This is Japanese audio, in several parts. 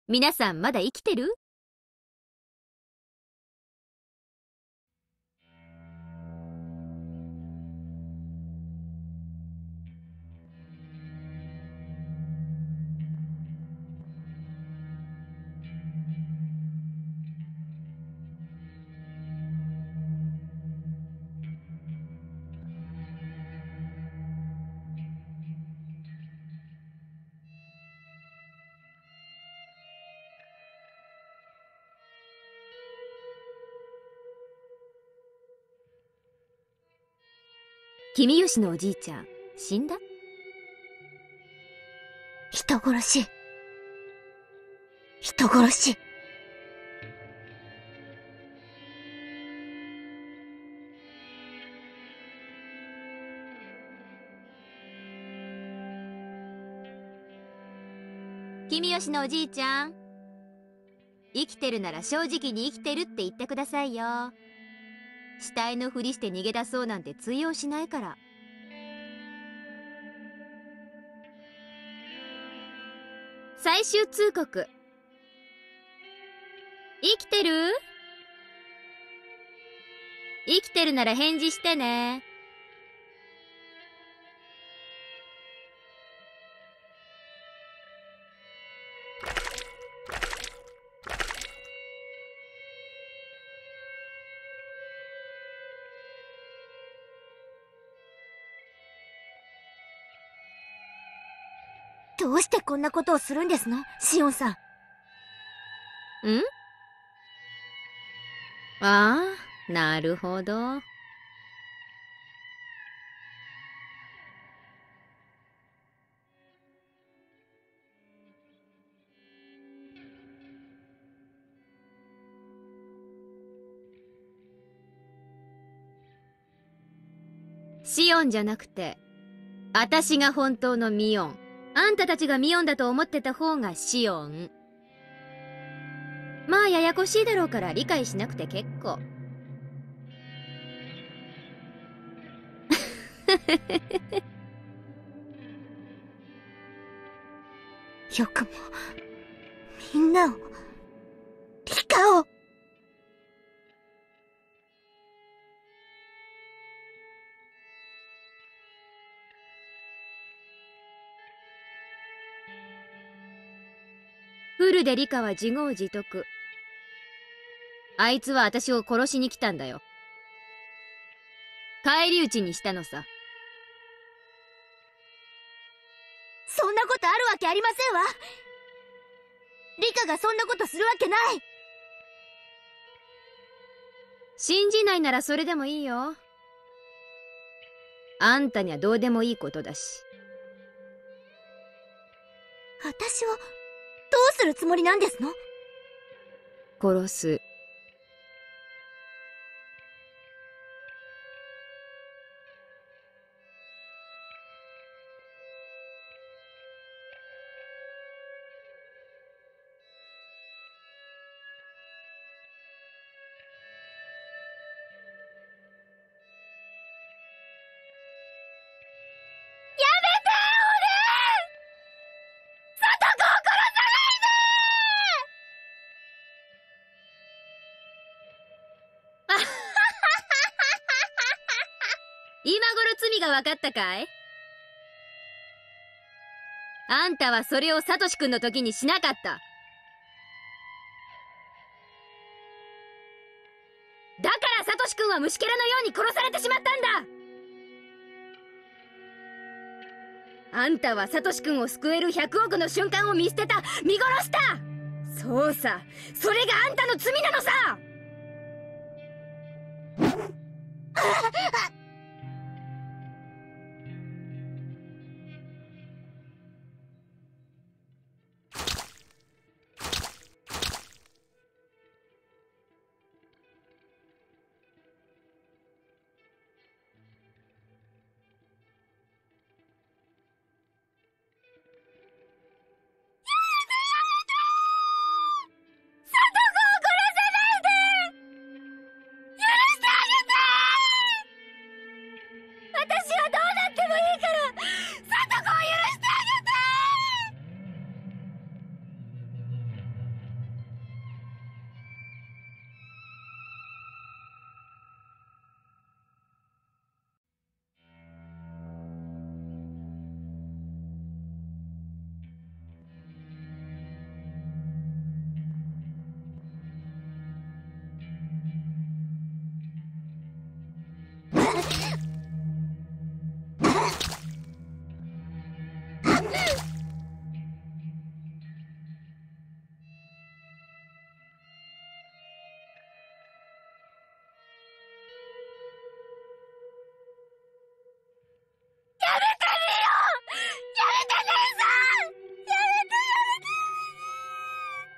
皆さんまだ生きてる？君吉のおじいちゃん死んだ？ 人殺し。人殺し。 君吉のおじいちゃん、生きてるなら正直に生きてるって言ってくださいよ。死体のふりして逃げ出そうなんて通用しないから。最終通告。生きてる？生きてるなら返事してね。 どうしてこんなことをするんですの、シオンさん。 ああ、なるほど。シオンじゃなくて、私が本当のミオン。あんたたちがミオンだと思ってた方がシオン。まあややこしいだろうから理解しなくて結構。 よくもみんなを、リカを。 フルでリカは自業自得。あいつは私を殺しに来たんだよ。返り討ちにしたのさ。 そんなことあるわけありませんわ。リカがそんなことするわけない。 信じないならそれでもいいよ。あんたにはどうでもいいことだし。 私をどうするつもりなんですの？ 殺す。今頃罪が分かったかい？あんたはそれをサトシ君の時にしなかった。だからサトシ君は虫けらのように殺されてしまったんだ。あんたはサトシ君を救える100億の瞬間を見捨てた、見殺した。そうさ、それがあんたの罪なのさ。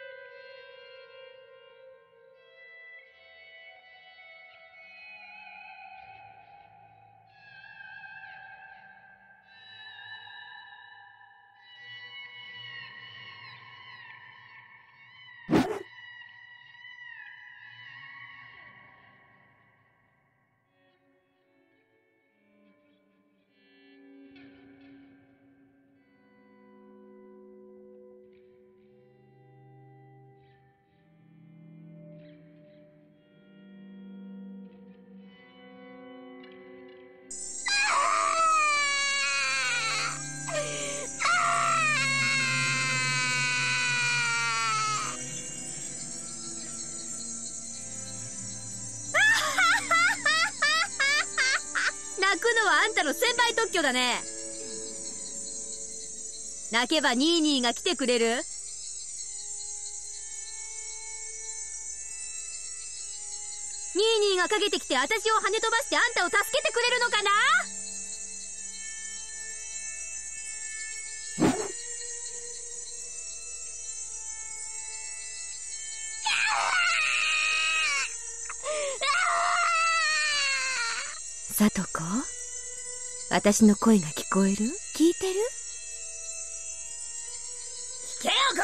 泣くのはあんたの先輩特許だね。泣けばニーニーが来てくれる？ニーニーがかけてきて私を跳ね飛ばしてあんたを助けてくれるのかな？さとこ、私の声が聞こえる？聞いてる？聞けよこ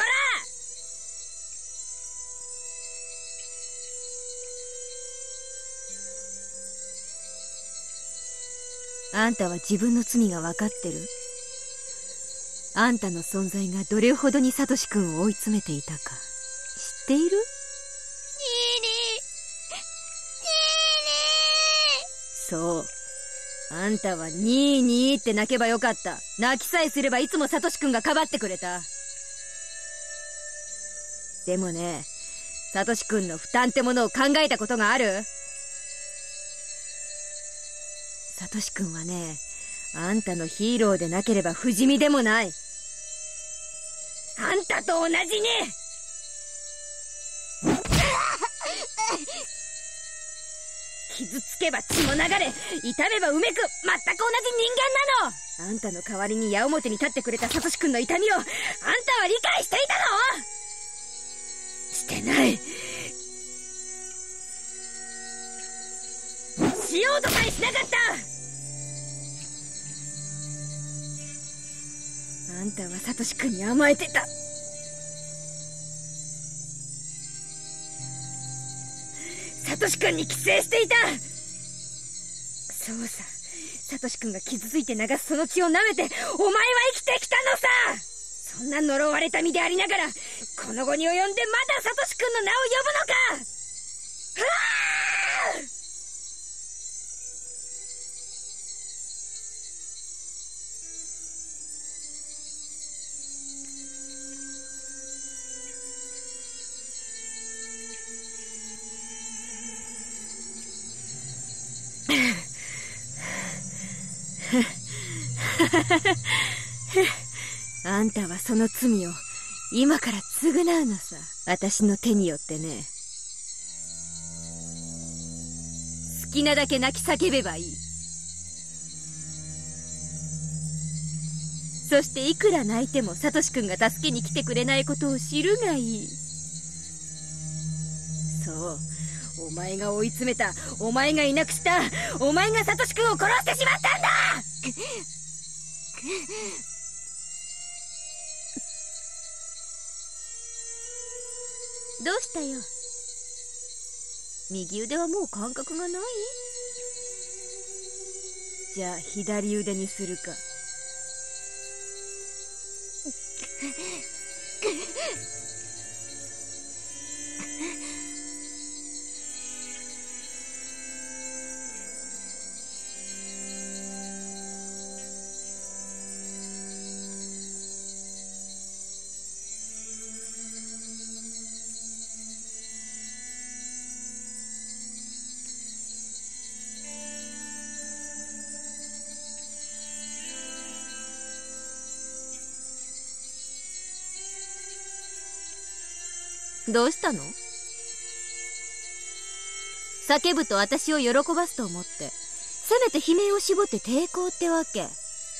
ら！あんたは自分の罪が分かってる？あんたの存在がどれほどにサトシ君を追い詰めていたか知っている？ニーニー、そう、あんたはニーニーって泣けばよかった。泣きさえすればいつもサトシ君がかばってくれた。でもね、サトシ君の負担ってものを考えたことがある？サトシ君はね、あんたのヒーローでなければ不死身でもない。あんたと同じに傷つけば血も流れ、痛めばうめく、全く同じ人間なの。あんたの代わりに矢面に立ってくれたサトシ君の痛みをあんたは理解していたの？してない。しようとさえしなかった。あんたはサトシ君に甘えてた。サトシ君に寄生していた。そうさ、サトシ君が傷ついて流すその血を舐めてお前は生きてきたのさ。そんな呪われた身でありながらこの後に及んでまだサトシ君の名を呼ぶのか。あんたはその罪を今から償うのさ。私の手によってね。好きなだけ泣き叫べばいい。そしていくら泣いてもサトシ君が助けに来てくれないことを知るがいい。そう、お前が追い詰めた、お前がいなくした、お前がサトシ君を殺してしまったんだ。どうしたよ。右腕はもう感覚がない？ じゃあ左腕にするか。どうしたの？叫ぶと私を喜ばすと思って、せめて悲鳴を絞って抵抗ってわけ。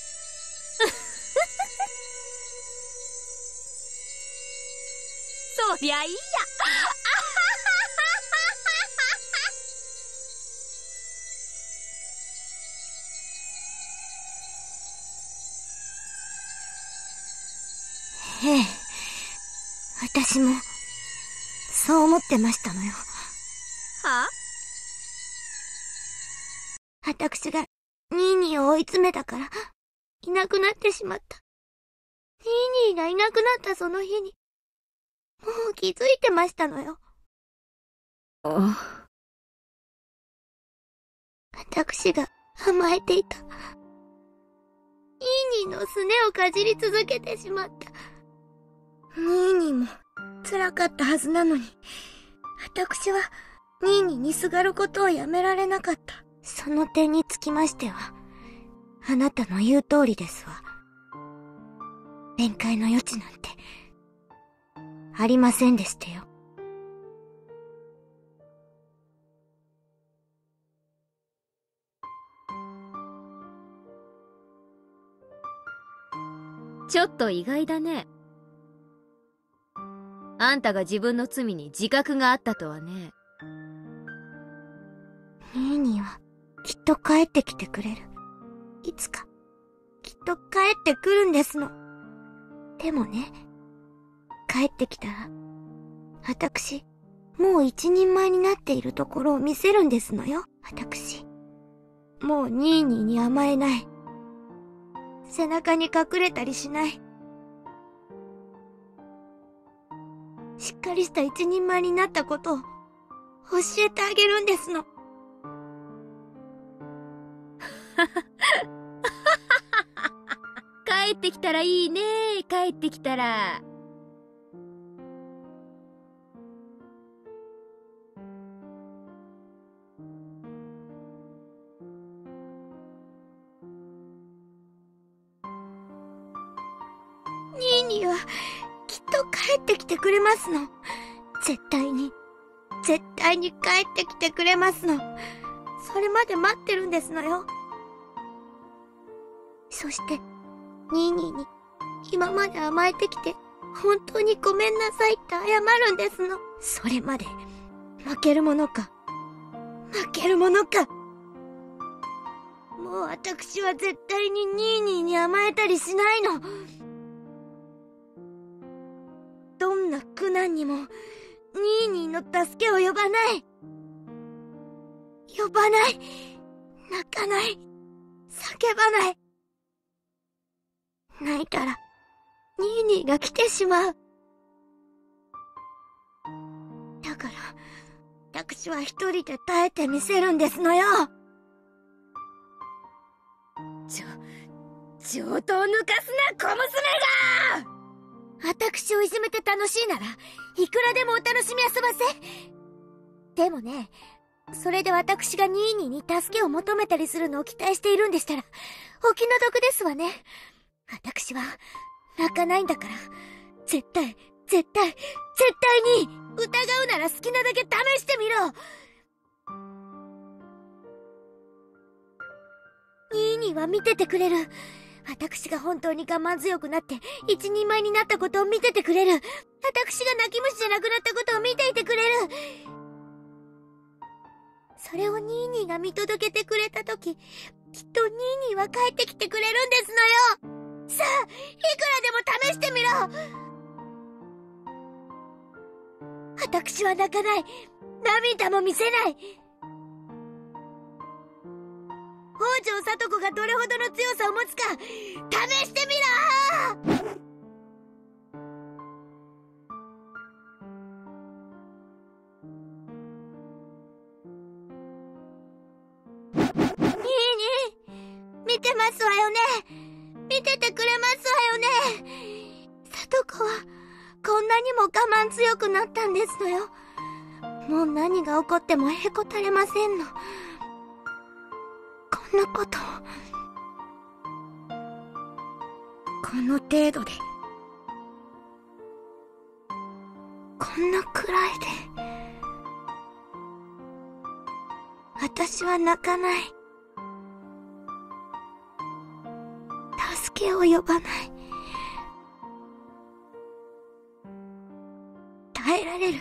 そりゃいいや。 ええ、私もそう思ってましたのよ。 は？ 私がニーニーを追い詰めたからいなくなってしまった。ニーニーがいなくなったその日にもう気づいてましたのよ。私が甘えていた。ニーニーのすねをかじり続けてしまった。ニーニーも辛かったはずなのに、私はニーニーにすがることをやめられなかった。その点につきましては、あなたの言う通りですわ。弁解の余地なんてありませんでしたよ。 ちょっと意外だね。あんたが自分の罪に自覚があったとはね。 ニーニーはきっと帰ってきてくれる。いつかきっと帰ってくるんですの。でもね、帰ってきたら私もう一人前になっているところを見せるんですのよ。私もうニーニーに甘えない。背中に隠れたりしない。しっかりした一人前になったことを教えてあげるんですの。 帰ってきたらいいね。帰ってきたら。 ニーニーはきっと帰ってきてくれますの。絶対に帰ってきてくれますの。それまで待ってるんですのよ。そしてニーニーに今まで甘えてきて本当にごめんなさいって謝るんですの。それまで負けるものか。もう私は絶対にニーニーに甘えたりしないの。どんな苦難にもニーニーの助けを呼ばない。泣かない。叫ばない。泣いたらニーニーが来てしまう。だから私は一人で耐えてみせるんですのよ。 上等抜かすな、小娘が！ 私をいじめて楽しいならいくらでもお楽しみあそばせ。でもね、それで私がニーニーに助けを求めたりするのを期待しているんでしたらお気の毒ですわね。私は泣かないんだから、絶対に疑うなら好きなだけ試してみろ。ニーニーは見ててくれる。私が本当に我慢強くなって一人前になったことを見ててくれる。私が泣き虫じゃなくなったことを見ていてくれる。それをニーニーが見届けてくれたとき、きっとニーニーは帰ってきてくれるんですのよ。さあ、いくらでも試してみろ。私は泣かない。涙も見せない。 北条聡子がどれほどの強さを持つか試してみろ。見てますわよね。見ててくれますわよね。聡子はこんなにも我慢強くなったんですのよ。もう何が起こってもへこたれませんの。こんなことこの程度で、こんなくらいで私は泣かない。助けを呼ばない。耐えられる。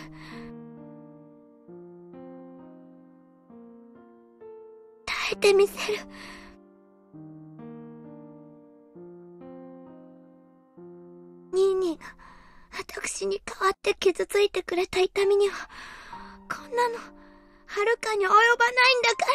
耐えてみせる。ニーニーが私に代わって傷ついてくれた痛みにはこんなのはるかに及ばないんだから。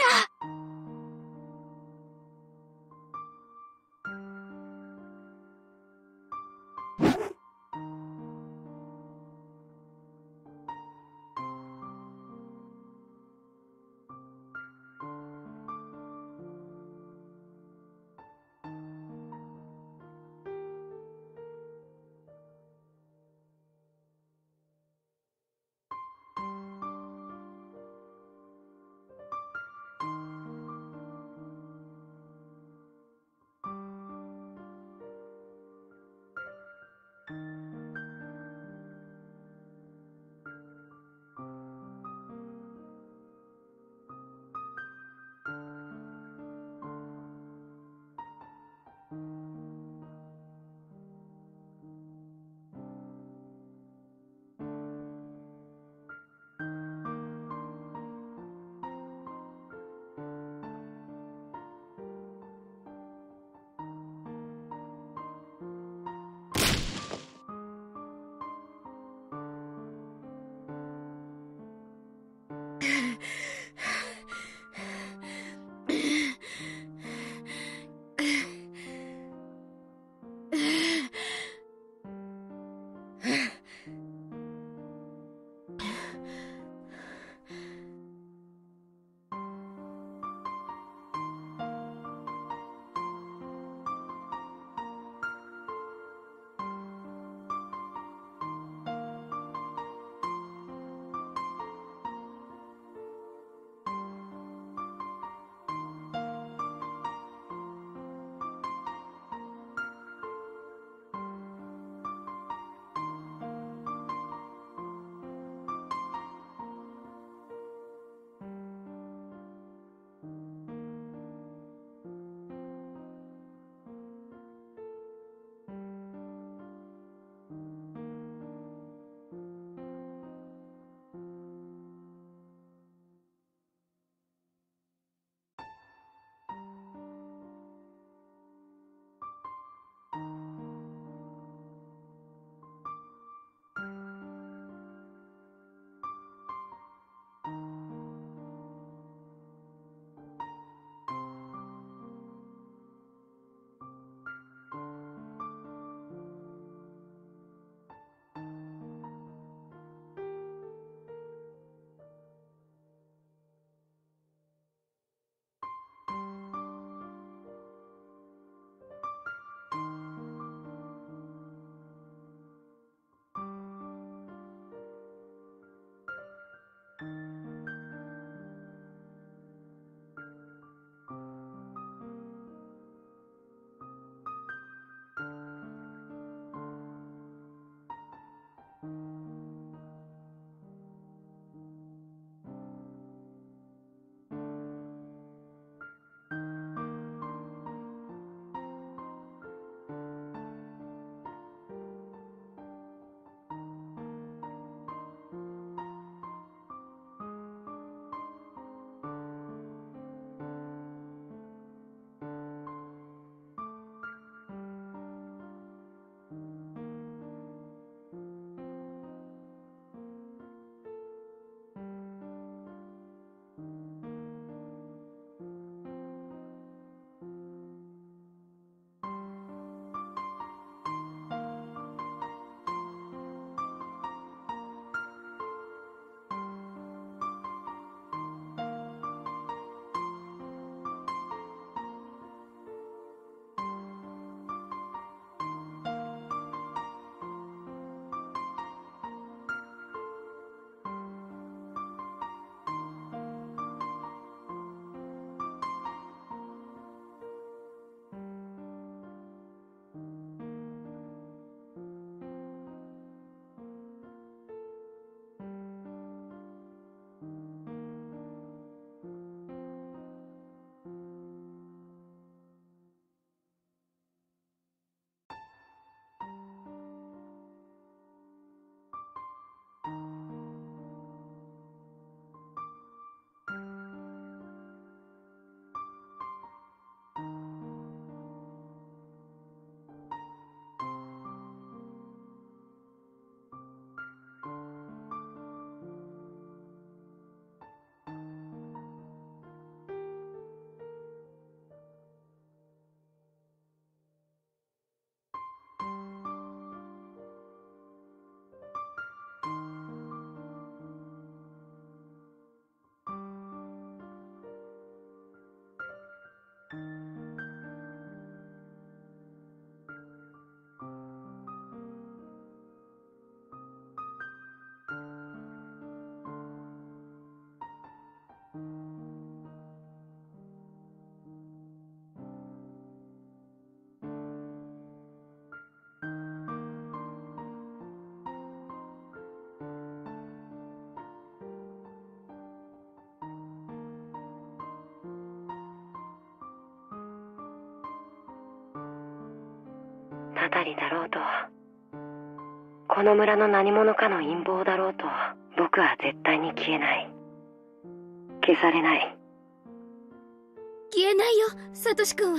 だろうと、この村の何者かの陰謀だろうと、僕は絶対に消えない。消されない。 消えないよ、サトシ君は。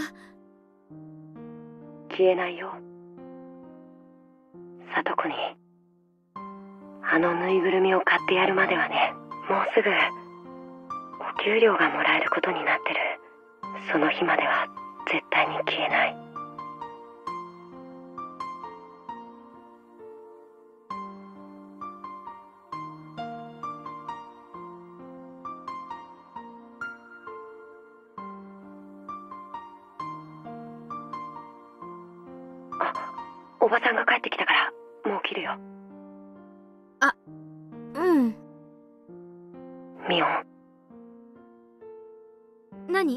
消えないよ。サトコにあのぬいぐるみを買ってやるまではね、もうすぐお給料がもらえることになってる。その日までは絶対に消えない。あ、おばさんが帰ってきたからもう切るよ。 あ、うん。 ミオン。 何？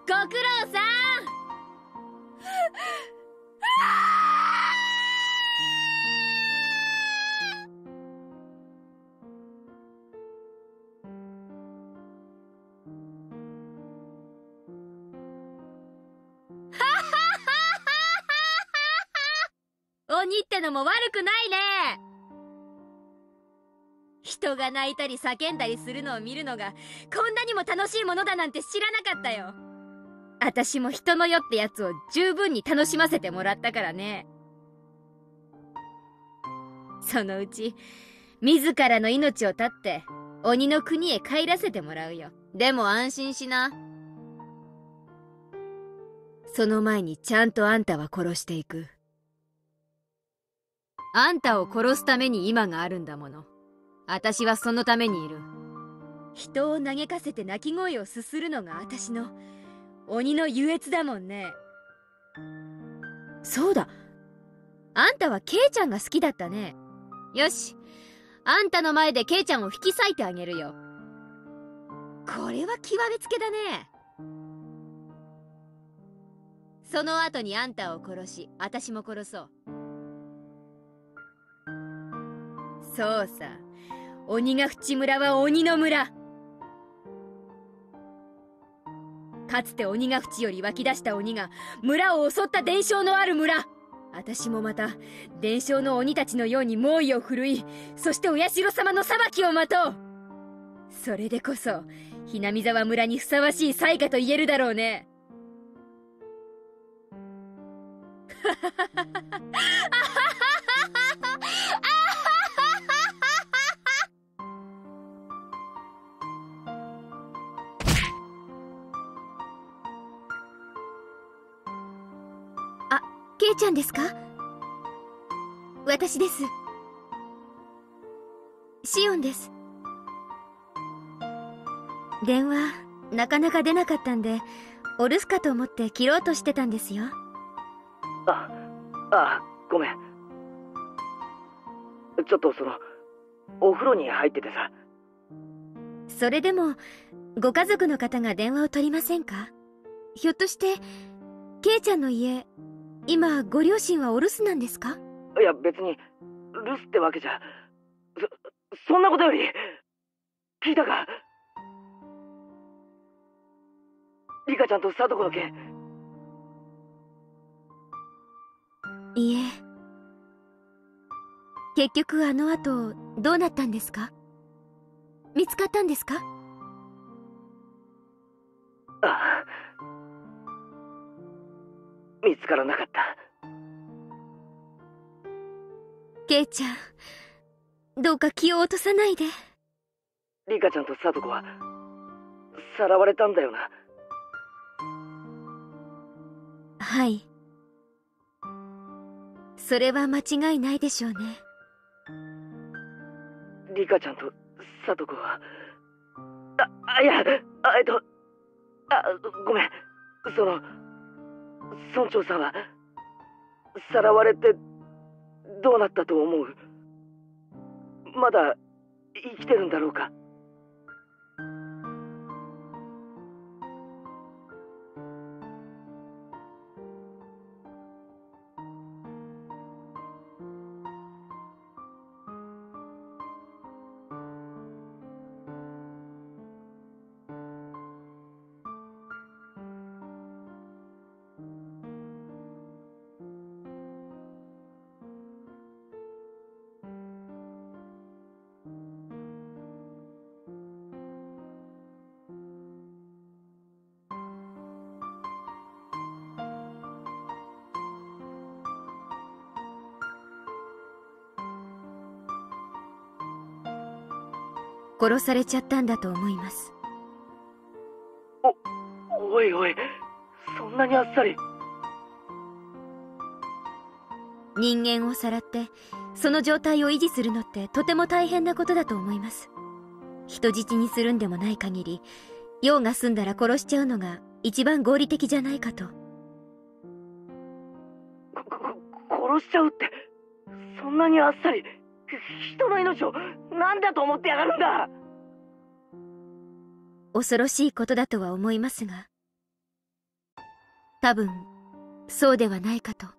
ご苦労さん。鬼ってのも悪くないね。人が泣いたり叫んだりするのを見るのがこんなにも楽しいものだなんて知らなかったよ。私も人の世ってやつを十分に楽しませてもらったからね。そのうち自らの命を絶って鬼の国へ帰らせてもらうよ。でも安心しな。その前にちゃんとあんたは殺していく。あんたを殺すために今があるんだもの。私はそのためにいる。人を嘆かせて泣き声をすするのが私の鬼の優越だもんね。そうだ、あんたはケイちゃんが好きだったね。よし、あんたの前でケイちゃんを引き裂いてあげるよ。これは極めつけだね。その後にあんたを殺し、私も殺そう。そうさ、鬼ヶ淵村は鬼の村。かつて鬼ヶ淵より湧き出した鬼が村を襲った伝承のある村。私もまた伝承の鬼たちのように猛威を振るい、そしてお社様の裁きを待とう。それでこそひなみ沢村にふさわしい災禍と言えるだろうね。ケイちゃんですか？私です。シオンです。電話なかなか出なかったんでお留守かと思って切ろうとしてたんですよ。 ごめん。ちょっとお風呂に入っててさ。 それでもご家族の方が電話を取りませんか？ひょっとしてケイちゃんの家、今ご両親はお留守なんですか？ いや別に留守ってわけじゃ。そんなことより聞いたか？リカちゃんとサトコの件。 いえ。結局あの後どうなったんですか？見つかったんですか？ 見つからなかった。 ケイちゃん、どうか気を落とさないで。 リカちゃんとサトコはさらわれたんだよな。 はい。それは間違いないでしょうね。 リカちゃんとサトコは、いや、ごめん。村長さんはさらわれてどうなったと思う？まだ生きてるんだろうか？ 殺されちゃったんだと思います。 おい、そんなにあっさり。 人間をさらってその状態を維持するのってとても大変なことだと思います。人質にするんでもない限り、用が済んだら殺しちゃうのが一番合理的じゃないかと。 殺しちゃうって、そんなにあっさり。人の命を何だと思ってやがるんだ。 恐ろしいことだとは思いますが、 多分そうではないかと。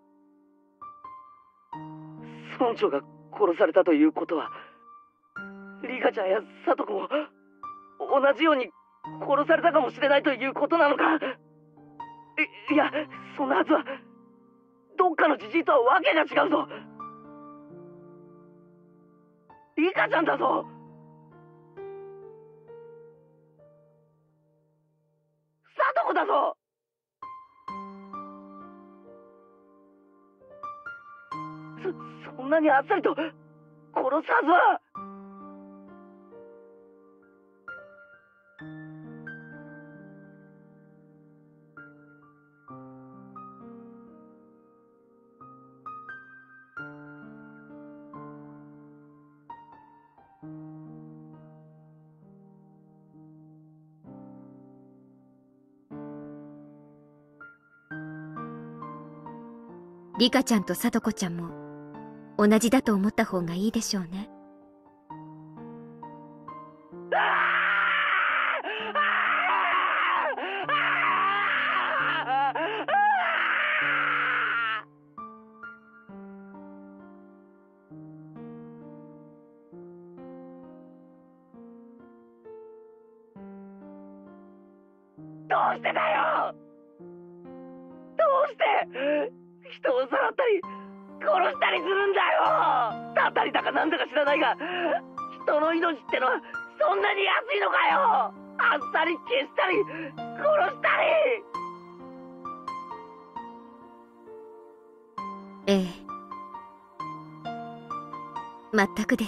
村長が殺されたということは、リカちゃんやサトコも同じように殺されたかもしれないということなのか。いや、そんなはずは。どっかのじじいとはわけが違うぞ。リカちゃんだぞ。サトコだぞ。そんなにあっさりと殺すはずは。 リカちゃんとサトコちゃんも同じだと思った方がいいでしょうね。 どうしてだよ。どうして人をさらったり殺したりするんだよ。たたりだかなんだか知らないが、人の命ってのはそんなに安いのかよ。あっさり消したり殺したり。 ええ、全くです。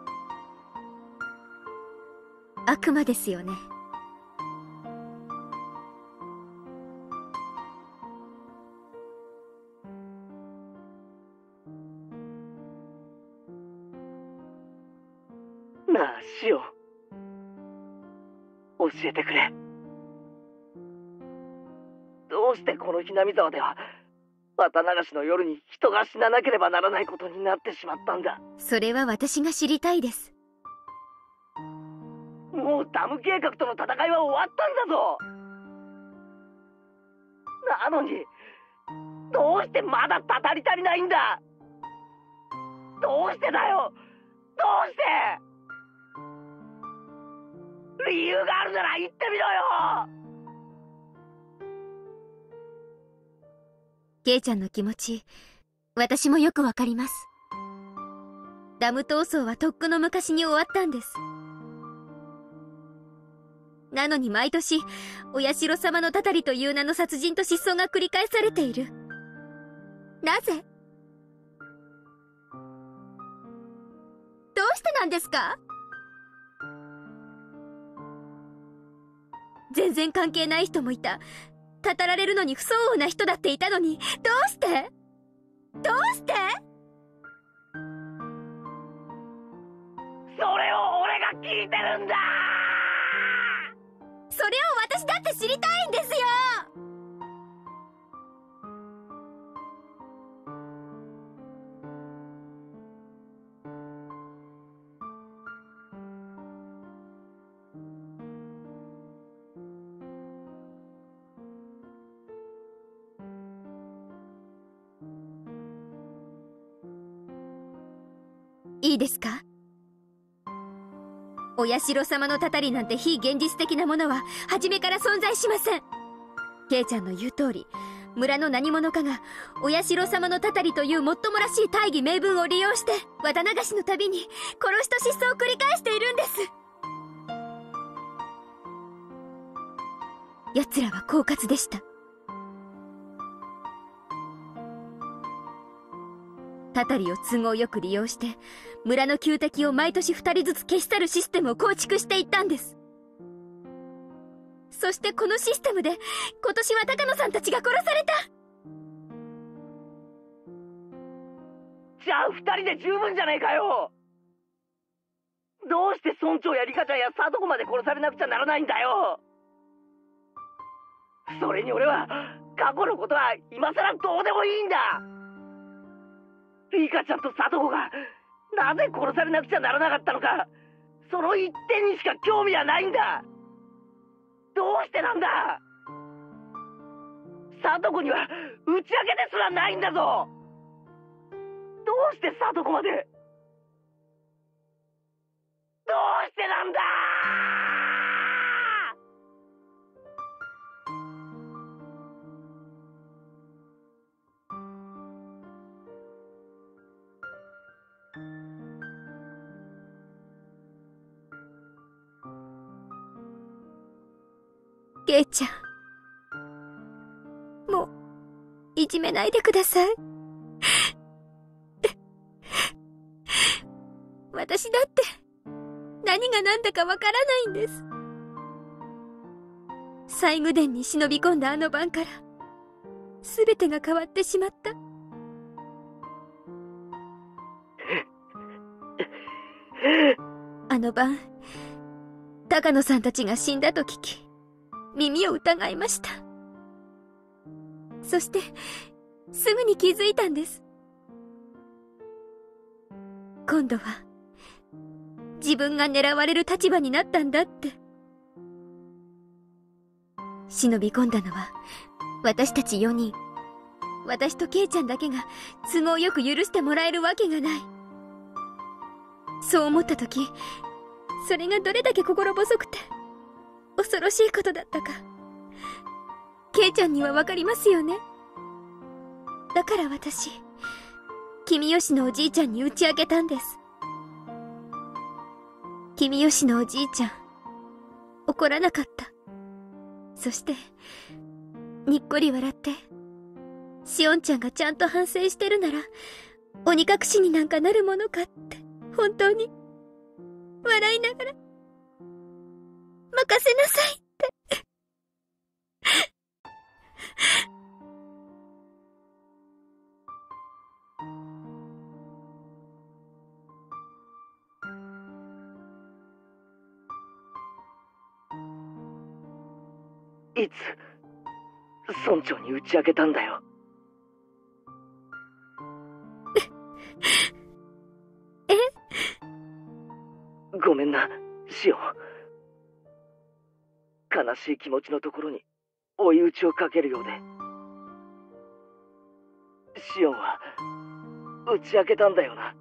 悪魔ですよね。 なあ、シオ、教えてくれ。どうしてこのひなみ沢では綿流しの夜に人が死ななければならないことになってしまったんだ。 それは私が知りたいです。 もうダム計画との戦いは終わったんだぞ。なのにどうしてまだたたり足りないんだ。どうしてだよ。どうして。理由があるなら言ってみろよ。 ケイちゃんの気持ち、私もよくわかります。ダム闘争はとっくの昔に終わったんです。なのに毎年、お社様のたたりという名の殺人と失踪が繰り返されている。なぜ？どうしてなんですか？全然関係ない人もいた。たたられるのに不相応な人だっていたのに、どうして？どうして？ それを俺が聞いてるんだ。 それを私だって知りたいんですよ。いいですか？お社様のたたりなんて非現実的なものは初めから存在しません。ケイちゃんの言う通り、村の何者かがお社様のたたりというもっともらしい大義名分を利用して綿流しのたびに殺しと失踪を繰り返しているんです。奴らは狡猾でした。たたりを都合よく利用して村の旧敵を毎年2人ずつ消し去るシステムを構築していったんです。そしてこのシステムで今年は高野さんたちが殺された。 じゃあ2人で十分じゃねえかよ。どうして村長やリカちゃんやサトコまで殺されなくちゃならないんだよ。それに俺は過去のことは今さらどうでもいいんだ。リカちゃんとサトコがなぜ殺されなくちゃならなかったのか、その一点にしか興味はないんだ。どうしてなんだ。3 聡子には打ち明けですらないんだぞ。どうして聡子まで、どうしてなんだ。 ケイちゃん、もういじめないでください。私だって何が何だかわからないんです。西宮殿に忍び込んだあの晩から全てが変わってしまった。あの晩、高野さんたちが死んだと聞き、耳を疑いました。そしてすぐに気づいたんです。今度は自分が狙われる立場になったんだって。忍び込んだのは私たち4人。私とケイちゃんだけが都合よく許してもらえるわけがない。そう思った時、それがどれだけ心細くて恐ろしいことだったか、ケイちゃんにはわかりますよね。だから私、君吉のおじいちゃんに打ち明けたんです。君吉のおじいちゃん、怒らなかった。そしてにっこり笑って、しおんちゃんがちゃんと反省してるなら鬼隠しになんかなるものかって本当に笑いながら、任せなさいって。 いつ村長に打ち明けたんだよ。ごめんな、シオン。悲しい気持ちのところに追い打ちをかけるようで。シオンは打ち明けたんだよな。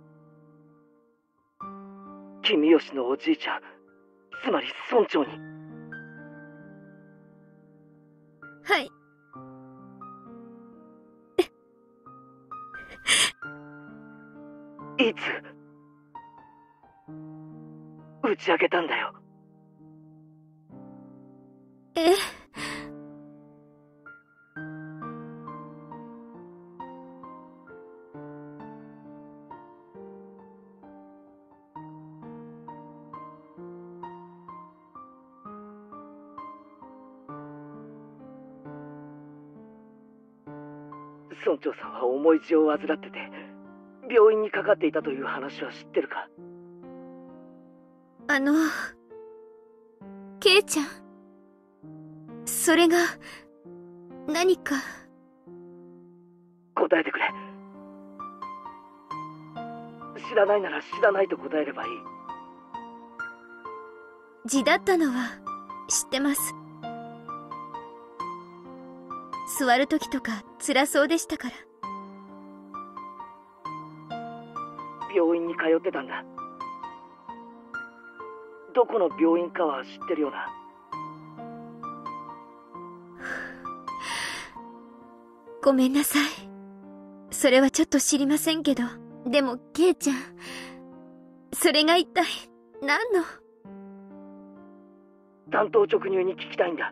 君吉のおじいちゃん、つまり村長に。 はい。 いつ打ち明けたんだよ。村長さんは重い痔を患ってて病院にかかっていたという話は知ってるか？ ケイちゃん、それが何か。 答えてくれ。知らないなら知らないと答えればいい。 痔だったのは知ってます。座る時とか辛そうでしたから。 病院に通ってたんだ。どこの病院かは知ってるよな？ ごめんなさい。それはちょっと知りませんけど。でもケイちゃん、それが一体何の？ 単刀直入に聞きたいんだ。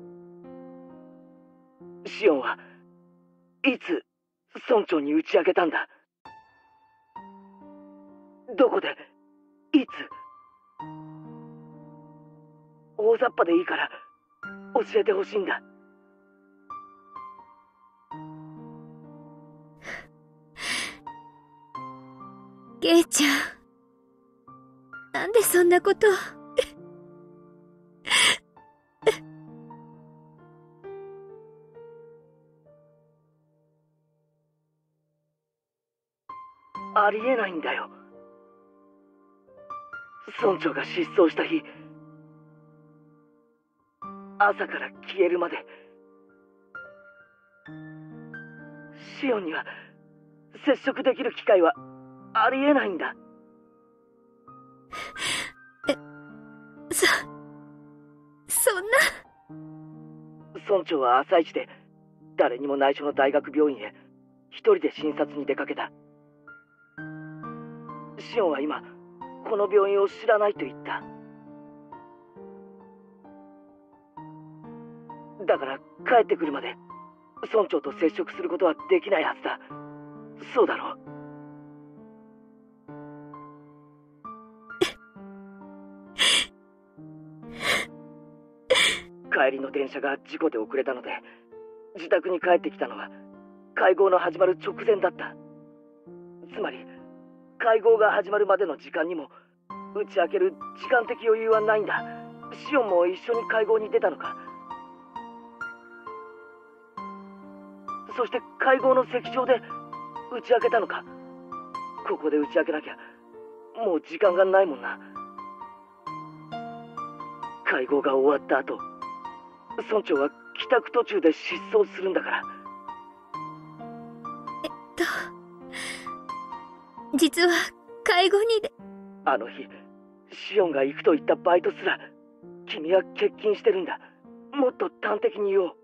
シオンはいつ村長に打ち明けたんだ？どこで、いつ？大雑把でいいから教えてほしいんだ。 ケイちゃん、なんでそんなことを。 ありえないんだよ。村長が失踪した日、朝から消えるまでシオンには接触できる機会はありえないんだ。 そんな。 村長は朝一で誰にも内緒の大学病院へ一人で診察に出かけた。シオンは今この病院を知らないと言った。だから帰ってくるまで村長と接触することはできないはずだ。そうだろう。帰りの電車が事故で遅れたので自宅に帰ってきたのは会合の始まる直前だった。つまり会合が始まるまでの時間にも打ち明ける時間的余裕はないんだ。シオンも一緒に会合に出たのか。そして会合の席上で打ち明けたのか。ここで打ち明けなきゃもう時間がないもんな。会合が終わった後村長は帰宅途中で失踪するんだから。 実は会合にあの日シオンが行くと言ったバイトすら君は欠勤してるんだ。もっと端的に言おう。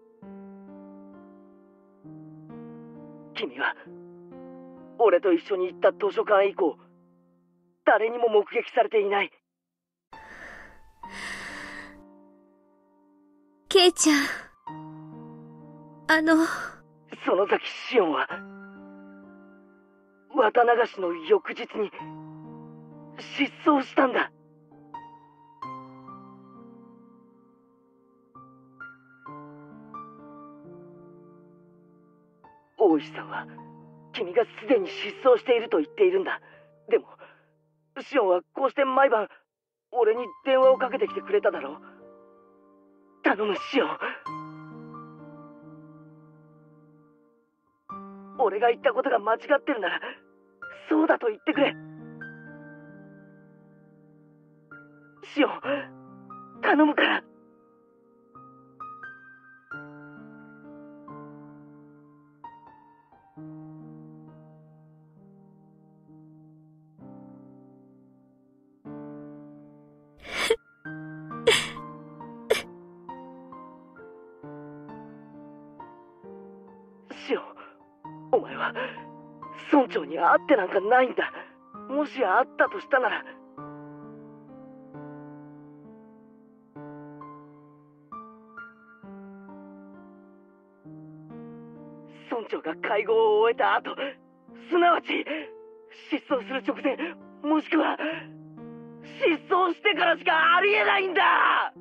君は俺と一緒に行った図書館以降誰にも目撃されていない。 ケイちゃん、 その時シオンは綿流しの翌日に失踪したんだ。大石さんは君がすでに失踪していると言っているんだ。でもシオンはこうして毎晩俺に電話をかけてきてくれただろう。頼むシオン。俺が言ったことが間違ってるならそうだと言ってくれ。シオン頼むから。シオン、お前は村長に会ってなんかないんだ。もし会ったとしたなら村長が会合を終えた後、すなわち失踪する直前、もしくは失踪してからしかありえないんだ。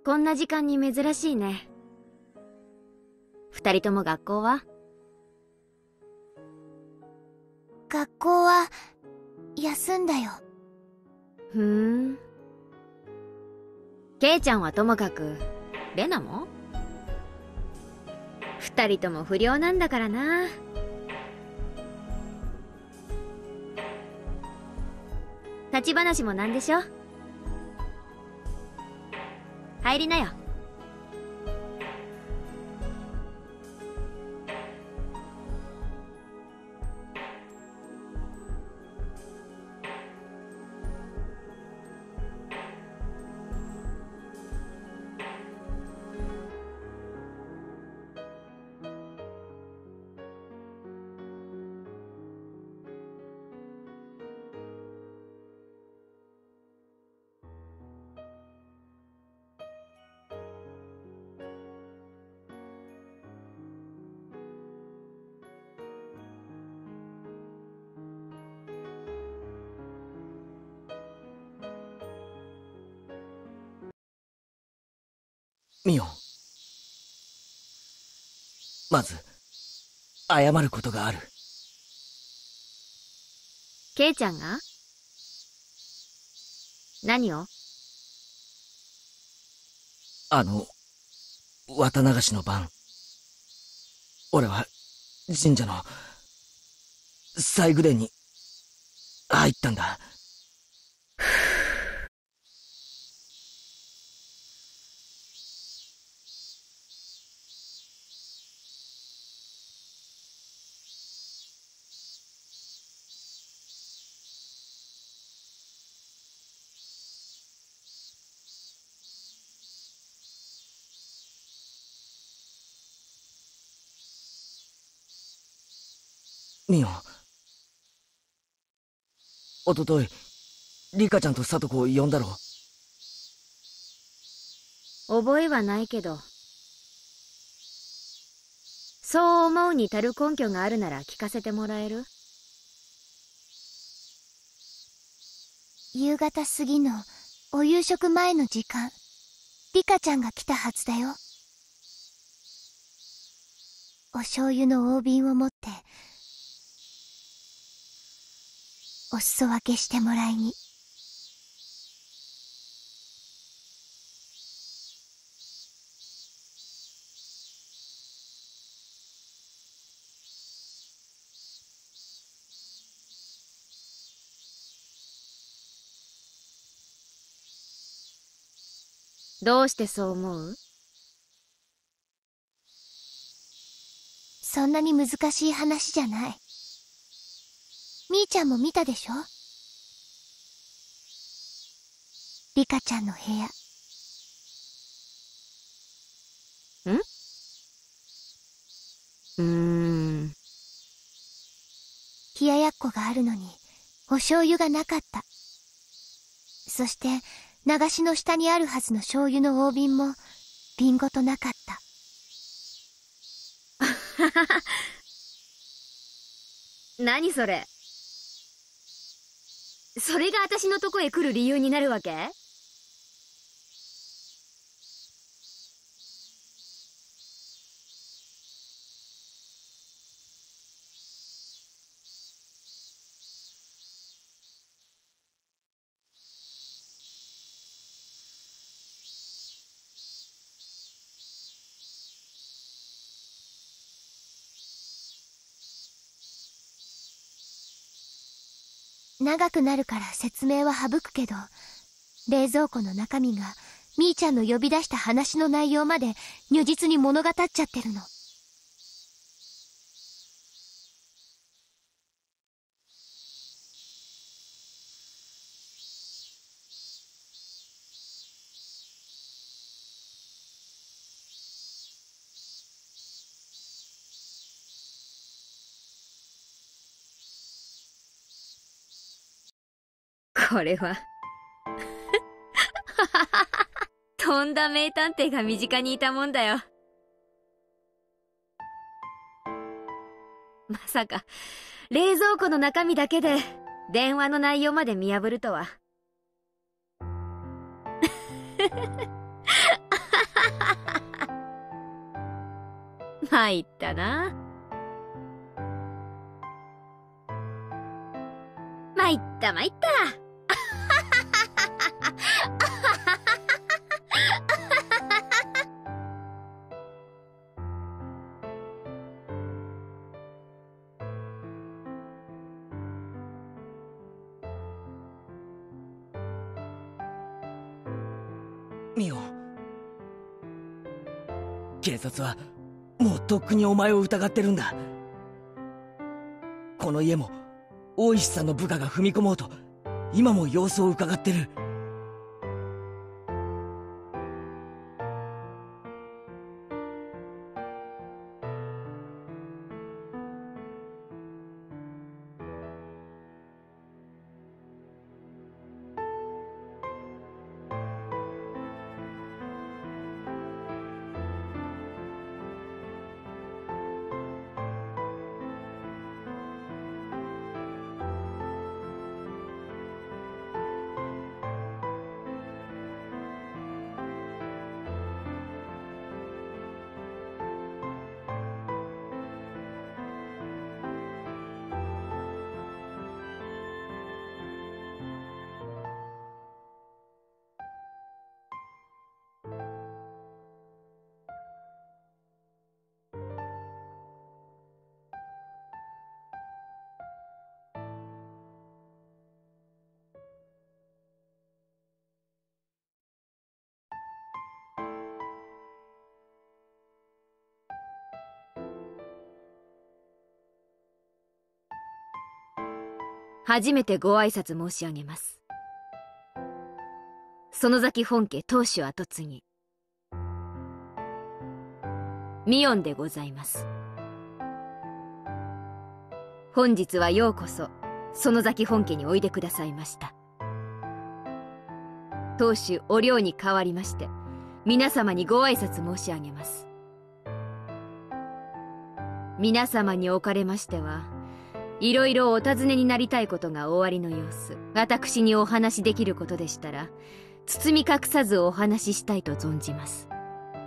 こんな時間に珍しいね。二人とも学校は？ 学校は、休んだよ。 ふーん。ケイちゃんはともかく、レナも？二人とも不良なんだからな。立ち話もなんでしょ？入りなよ。 ミオ、まず謝ることがある。 ケイちゃんが？何を？ 綿流しの晩、俺は神社の祭具殿に入ったんだ。ミオ、おとといリカちゃんとサトコを呼んだろ？ 覚えはないけど、そう思うに足る根拠があるなら聞かせてもらえる？ 夕方過ぎのお夕食前の時間、リカちゃんが来たはずだよ。お醤油の大瓶を持って、お裾分けしてもらいに。 どうしてそう思う？ そんなに難しい話じゃない。みーちゃんも見たでしょ？リカちゃんの部屋。冷ややっこがあるのにお醤油がなかった。そして流しの下にあるはずの醤油の大瓶も瓶ごとなかった。 何それ？それが私のとこへ来る理由になるわけ？ 長くなるから説明は省くけど、冷蔵庫の中身がみーちゃんの呼び出した話の内容まで如実に物語っちゃってるの。 これはとんだ名探偵が身近にいたもんだよ。まさか冷蔵庫の中身だけで電話の内容まで見破るとは。 参ったな。参った参った。 ミオ、警察はもうとっくにお前を疑ってるんだ。この家も大石さんの部下が踏み込もうと今も様子を伺ってる。 初めてご挨拶申し上げます。園崎本家当主跡継ぎミオンでございます。本日はようこそ園崎本家においでくださいました。当主お涼に代わりまして皆様にご挨拶申し上げます。皆様におかれましてはいろいろお尋ねになりたいことがおありの様子、私にお話しできることでしたら包み隠さずお話ししたいと存じます。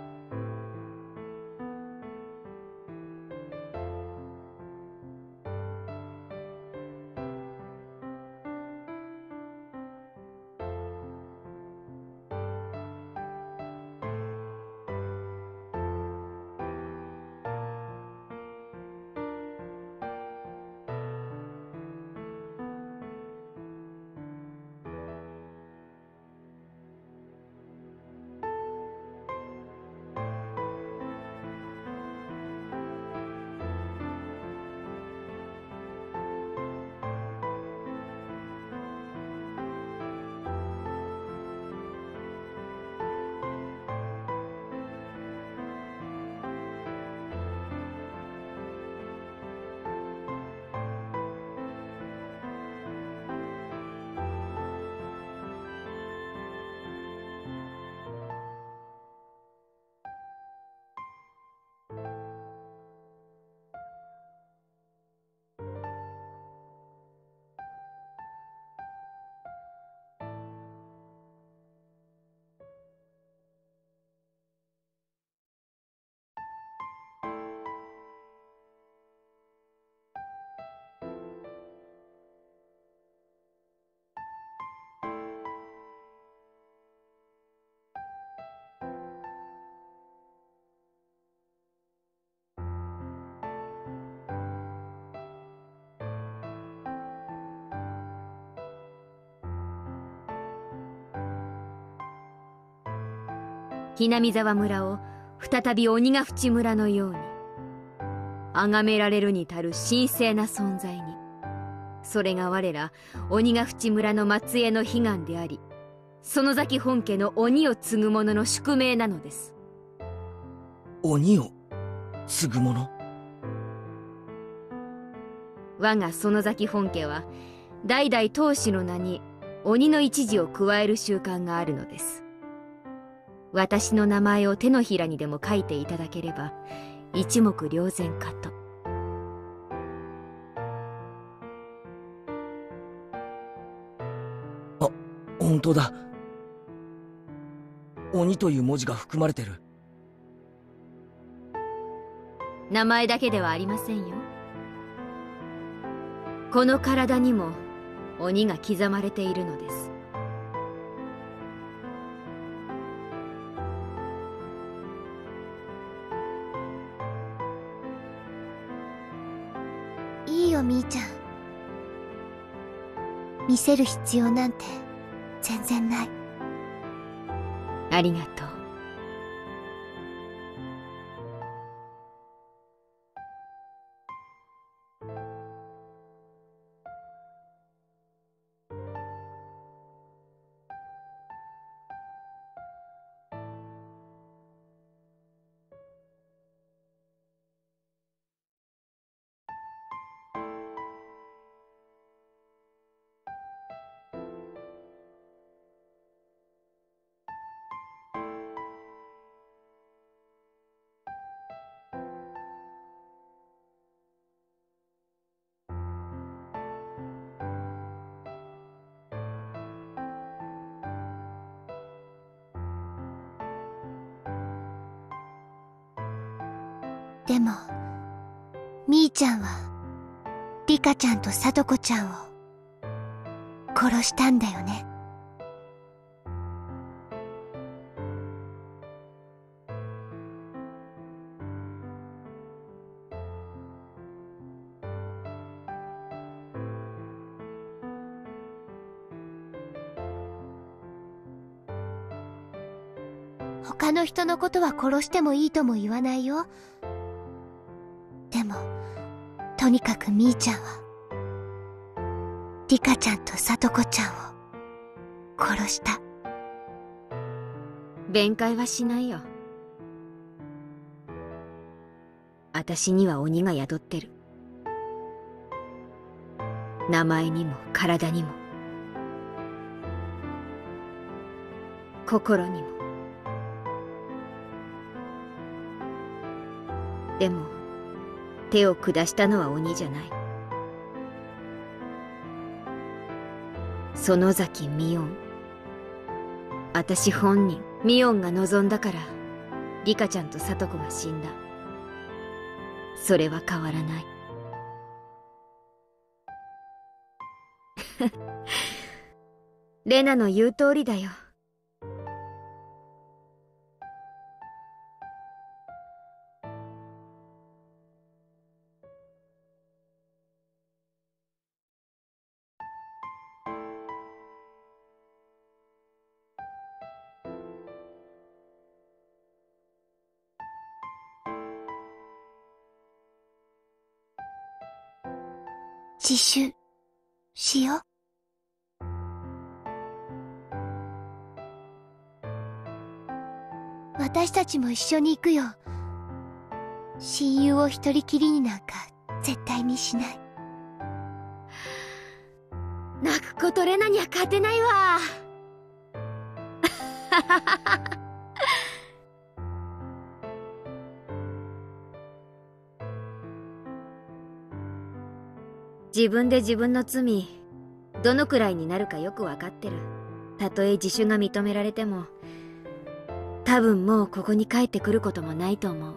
ひなみ沢村を再び鬼ヶ淵村のように崇められるに足る神聖な存在に、それが我ら鬼ヶ淵村の末裔の悲願であり、園崎本家の鬼を継ぐ者の宿命なのです。 鬼を継ぐ者？ 我が園崎本家は代々当主の名に鬼の一字を加える習慣があるのです。私の名前を手のひらにでも書いていただければ一目瞭然かと。 あ、本当だ。鬼という文字が含まれてる。 名前だけではありませんよ。この体にも鬼が刻まれているのです。 いいよ、みーちゃん。見せる必要なんて全然ない。 ありがとう。 でも、みーちゃんは、リカちゃんとさとこちゃんを、殺したんだよね。他の人のことは殺してもいいとも言わないよ。でも、とにかくみーちゃんは、リカちゃんとさとこちゃんを殺した。 弁解はしないよ。私には鬼が宿ってる。名前にも体にも心にも。でも手を下したのは鬼じゃない。園崎ミオン。私本人ミオンが望んだからリカちゃんとサトコが死んだ。それは変わらない。レナの言う通りだよ。 自首しよう。私たちも一緒に行くよ。親友を一人きりになんか絶対にしない。 泣くことレナには勝てないわ。自分で自分の罪どのくらいになるかよくわかってる。たとえ自首が認められても多分もうここに帰ってくることもないと思う。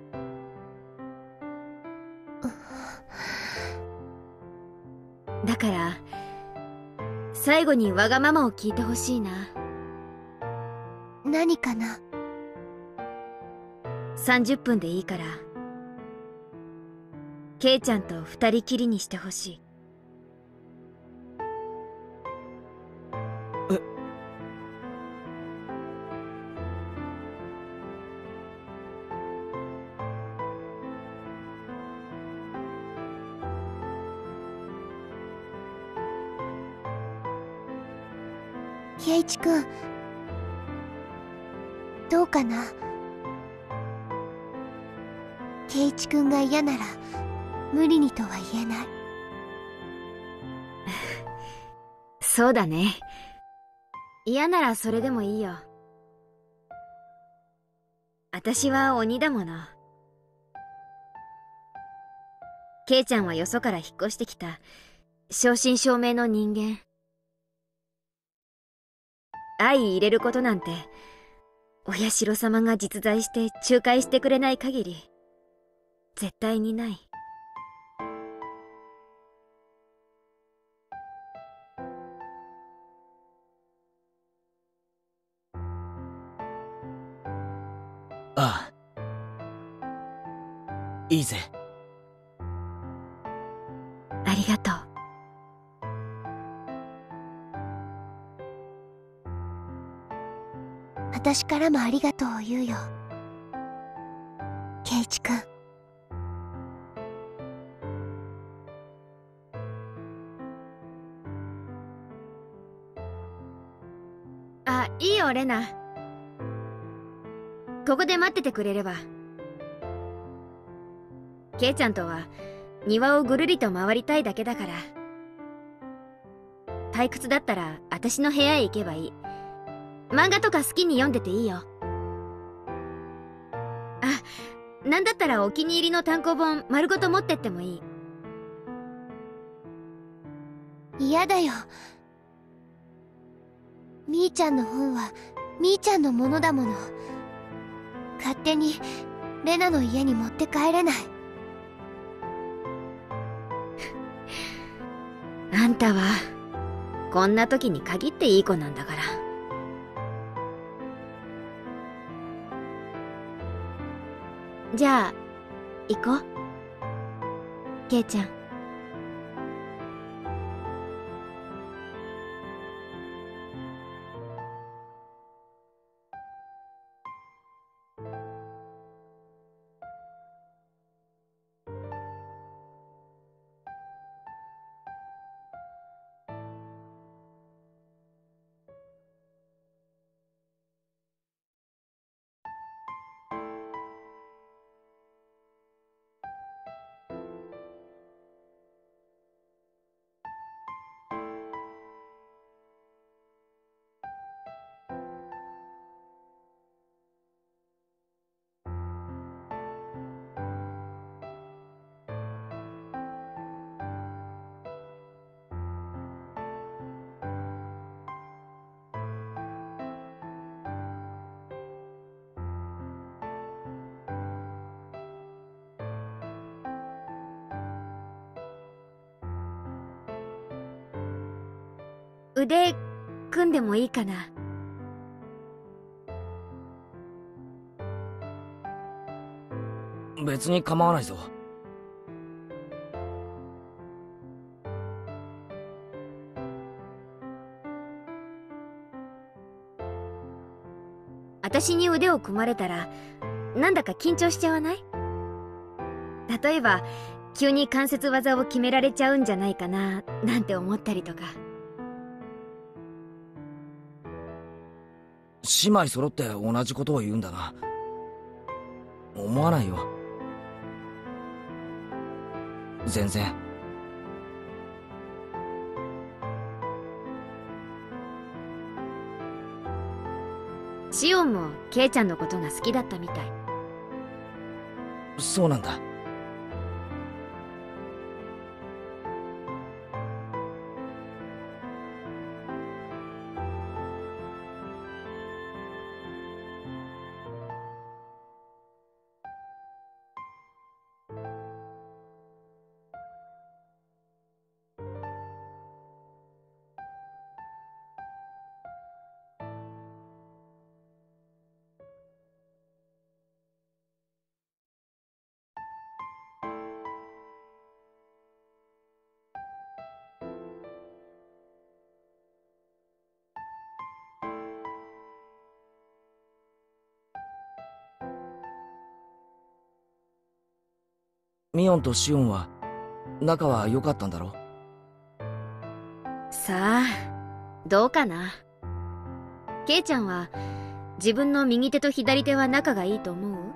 だから最後にわがままを聞いてほしいな。 何かな。 30分でいいからケイちゃんと二人きりにしてほしい。 ケイチくん、どうかな。ケイチくんが嫌なら無理にとは言えない。 そうだね。嫌ならそれでもいいよ。私は鬼だもの。ケイちゃんはよそから引っ越してきた正真正銘の人間。相入れることなんてお社様が実在して仲介してくれない限り絶対にない。 ああ、いいぜ。 ありがとう。 私からもありがとうを言うよ。圭一くん。 あ、いいよレナ。ここで待っててくれれば。ケイちゃんとは庭をぐるりと回りたいだけだから。退屈だったら私の部屋へ行けばいい。漫画とか好きに読んでていいよ。あ、なんだったらお気に入りの単行本丸ごと持ってってもいい。 嫌だよ。みーちゃんの本はみーちゃんのものだもの。勝手にレナの家に持って帰れない。 あんたはこんな時に限っていい子なんだから。じゃあ行こう、ケイちゃん。腕組んでもいいかな。 別に構わないぞ。 私に腕を組まれたらなんだか緊張しちゃわない？例えば急に関節技を決められちゃうんじゃないかななんて思ったりとか。 姉妹揃って同じことを言うんだな。思わないよ。全然。 シオンもケイちゃんのことが好きだったみたい。 そうなんだ。ミオンとシオンは仲は良かったんだろ？ さあどうかな。ケイちゃんは自分の右手と左手は仲がいいと思う？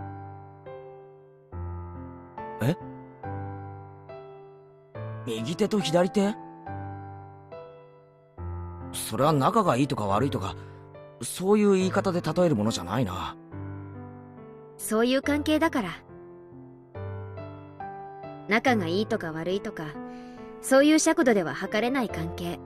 え？右手と左手？それは仲がいいとか悪いとかそういう言い方で例えるものじゃないな。 そういう関係だから。仲がいいとか悪いとかそういう尺度では測れない関係。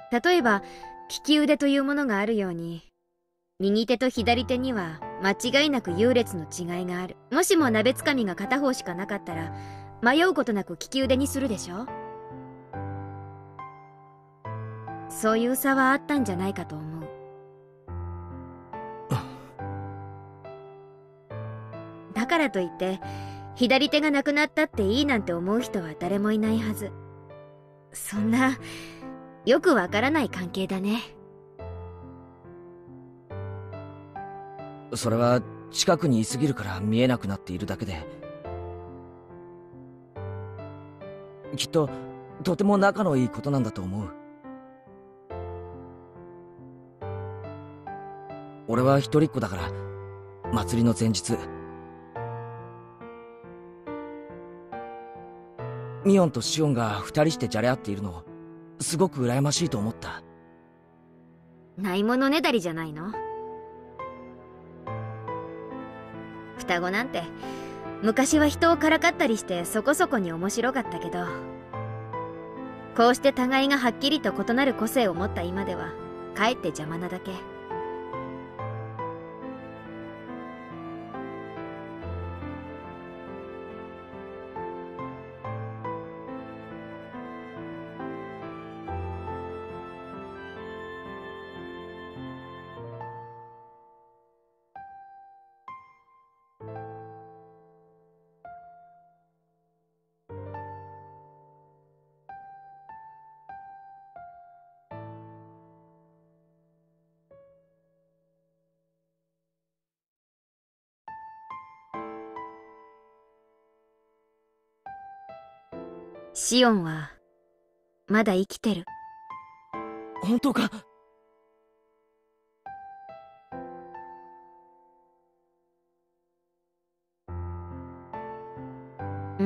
例えば利き腕というものがあるように、右手と左手には間違いなく優劣の違いがある。もしも鍋つかみが片方しかなかったら迷うことなく利き腕にするでしょ。そういう差はあったんじゃないかと思う。だからといって左手がなくなったっていいなんて思う人は誰もいないはず。そんなよくわからない関係だね。 それは近くにいすぎるから見えなくなっているだけで、きっととても仲のいいことなんだと思う。俺は一人っ子だから、祭りの前日ミオンとシオンが二人してじゃれ合っているのすごく羨ましいと思った。 ないものねだりじゃないの。双子なんて昔は人をからかったりしてそこそこに面白かったけど、こうして互いがはっきりと異なる個性を持った今ではかえって邪魔なだけ。シオンはまだ生きてる。 本当か？ うん。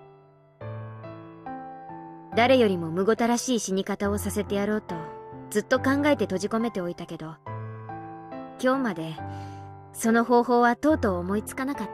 誰よりもむごたらしい死に方をさせてやろうとずっと考えて閉じ込めておいたけど、今日までその方法はとうとう思いつかなかった。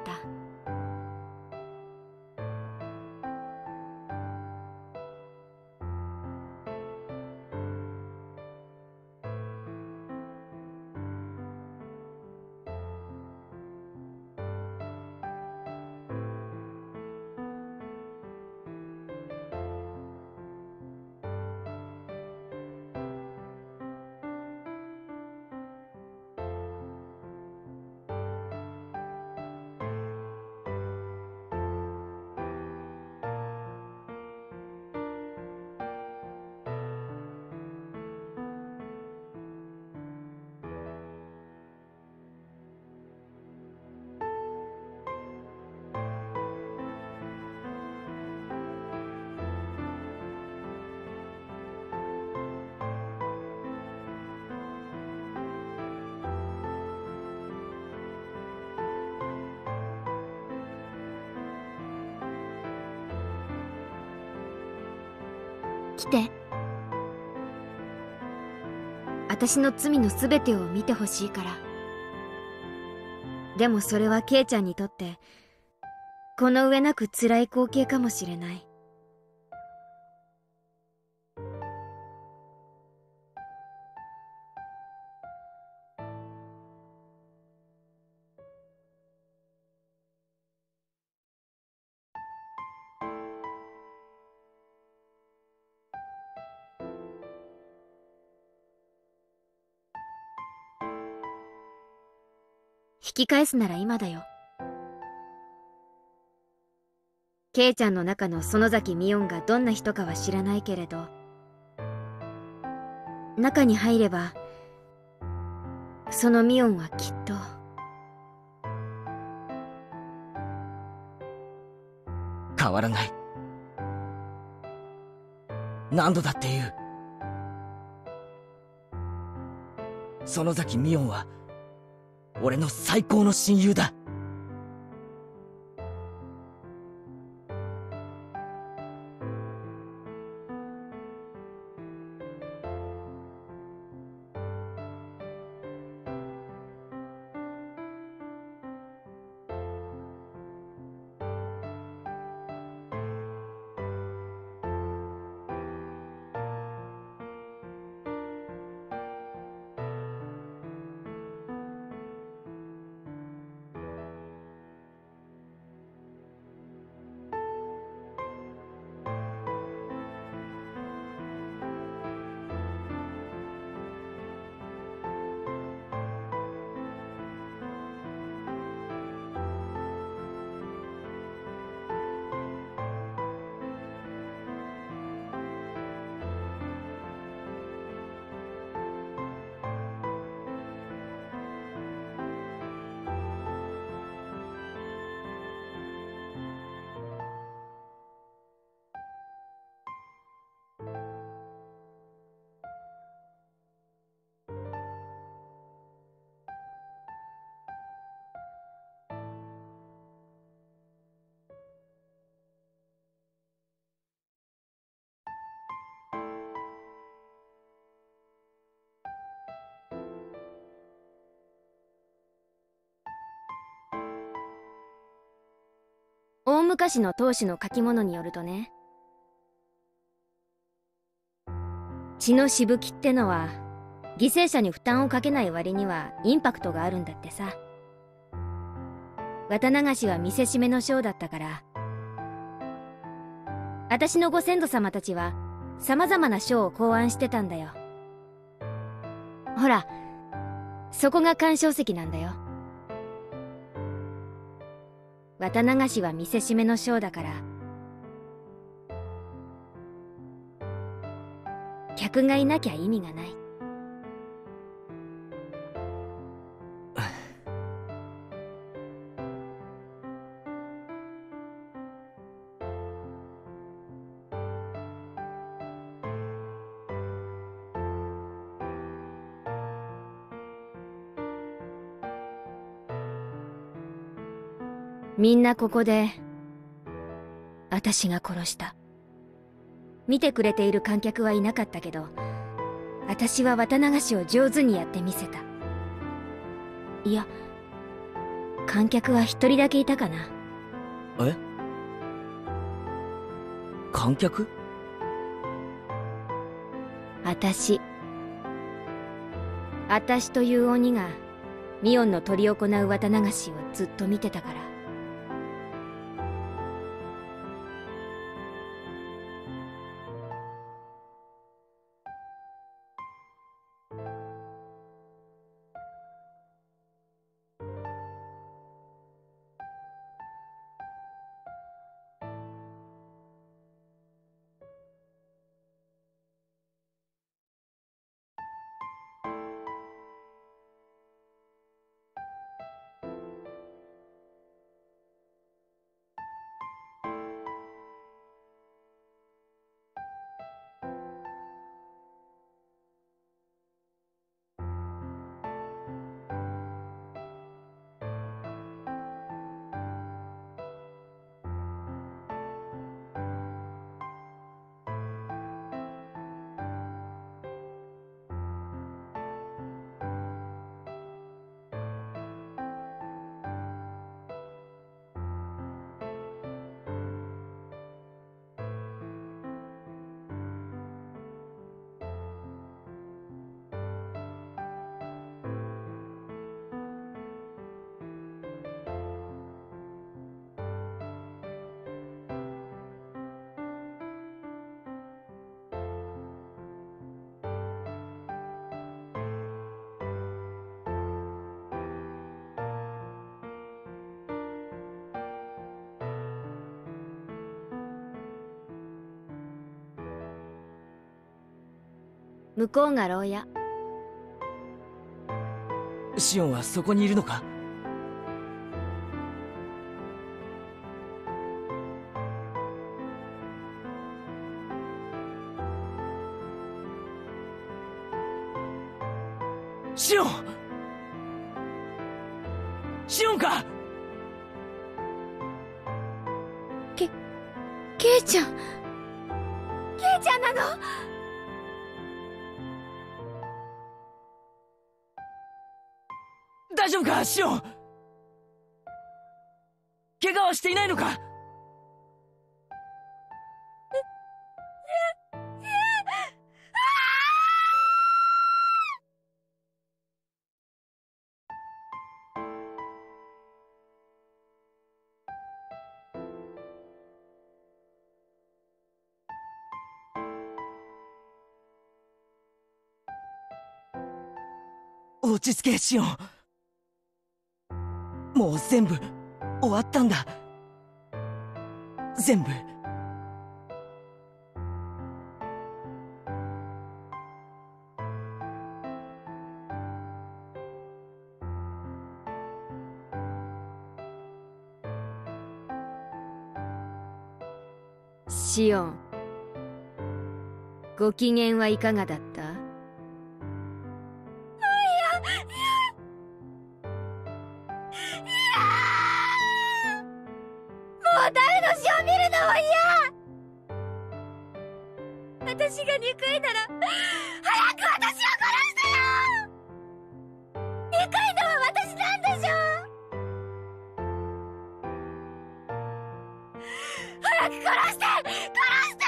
来て。私の罪のすべてを見てほしいから。でもそれはケイちゃんにとってこの上なく辛い光景かもしれない。引き返すなら今だよ。ケイちゃんの中の園崎ミオンがどんな人かは知らないけれど、中に入ればそのミオンはきっと変わらない。何度だって言う。園崎ミオンは俺の最高の親友だ。 昔の当主の書き物によるとね、血のしぶきってのは犠牲者に負担をかけない割にはインパクトがあるんだってさ。綿流しは見せしめのショーだったから、私のご先祖様たちは様々なショーを考案してたんだよ。ほら、そこが鑑賞席なんだよ。綿流しは見せしめのショーだから、客がいなきゃ意味がない。みんなここで私が殺した。見てくれている観客はいなかったけど、私は綿流しを上手にやってみせた。いや、観客は一人だけいたかな。 え？観客？ 私という鬼がミオンの執り行う綿流しをずっと見てたから。向こうが牢屋。 シオンはそこにいるのか？シオン！シオンか？ ケイちゃんなの？ 大丈夫かシオン？怪我はしていないのか？落ち着けシオン。もう全部終わったんだ。全部。 シオン、ご機嫌はいかがだった？ もう誰の死を見るのは嫌。私が憎いなら早く私を殺してよ。憎いのは私なんでしょ。 殺して殺して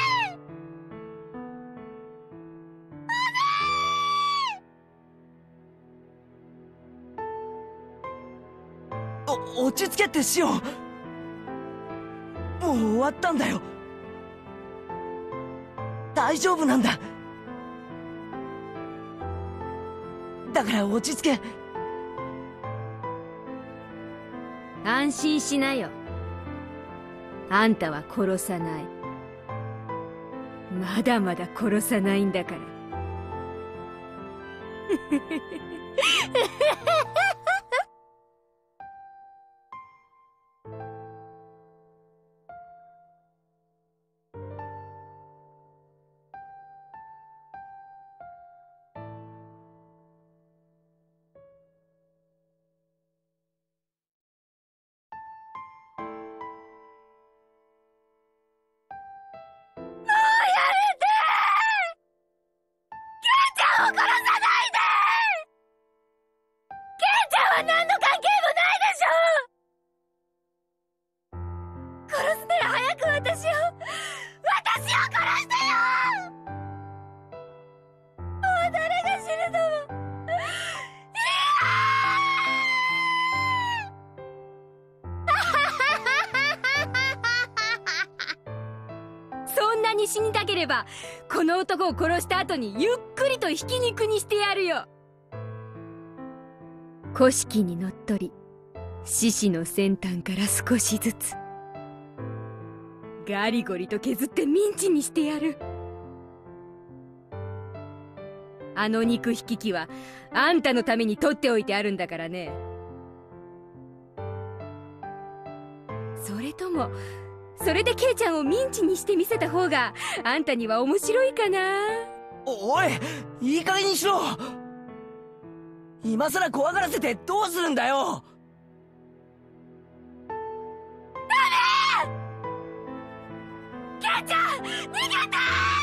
落ち着けってシオン。もう終わったんだよ。大丈夫なんだ。だから落ち着け。 安心しなよ。あんたは殺さない。まだまだ殺さないんだから。を殺さないで。ケンちゃんは何の関係もないでしょ。殺すなら早く私を殺してよ。もう誰が死ぬのもいいや。そんなに死にたければこの男を殺した後にゆっくりとひき肉にしてやるよ。古式にのっとり獅子の先端から少しずつガリゴリと削ってミンチにしてやる。あの肉引き器はあんたのために取っておいてあるんだからね。それともそれでケイちゃんをミンチにしてみせた方があんたには面白いかな。 おい、いい加減にしろ。今さら怖がらせてどうするんだよ。 ダメ。ケイちゃん逃げて。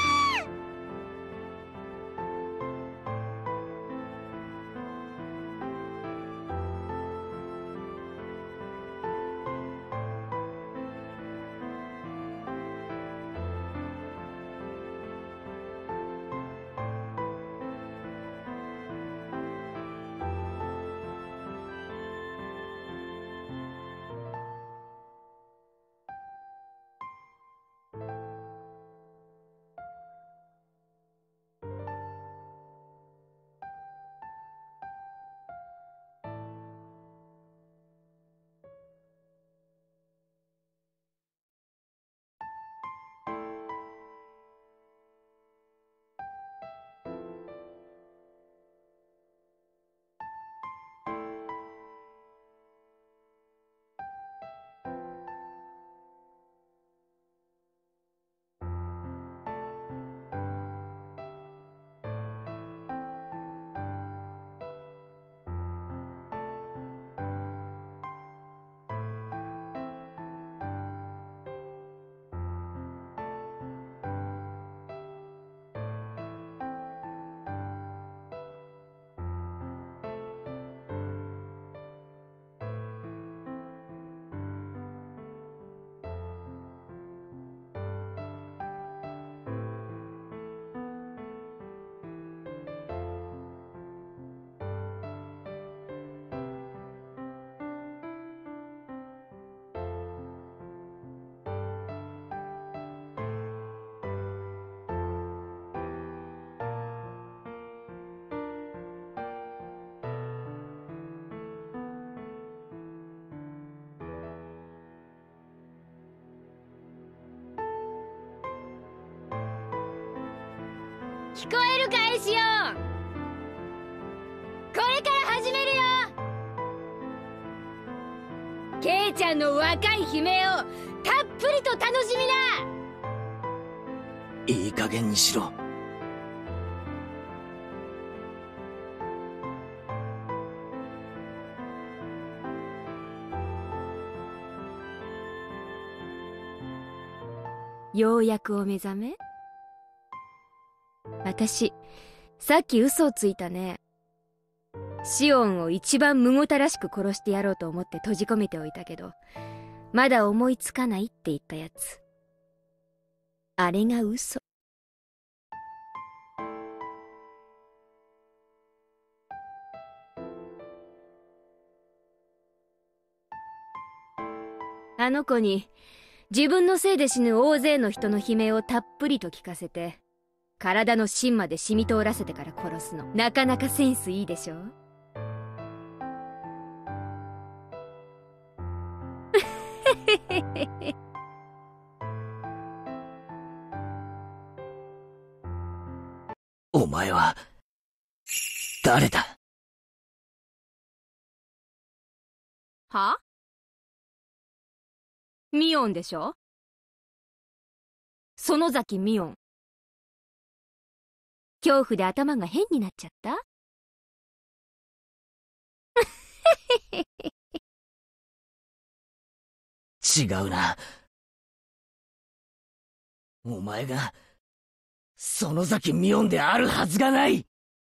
聞こえるかいシオン。これから始めるよ。ケイちゃんの若い悲鳴をたっぷりと楽しみな。 いい加減にしろ。 ようやくお目覚め。私さっき嘘をついたね。シオンを一番むごたらしく殺してやろうと思って閉じ込めておいたけど、まだ思いつかないって言ったやつあれが嘘。あの子に自分のせいで死ぬ大勢の人の悲鳴をたっぷりと聞かせて、体の芯まで染み通らせてから殺すの、なかなかセンスいいでしょ。 お前は誰だ？ は？ミオンでしょ？園崎ミオン。恐怖で頭が変になっちゃった？ 違うな。お前が園崎ミオンであるはずがない。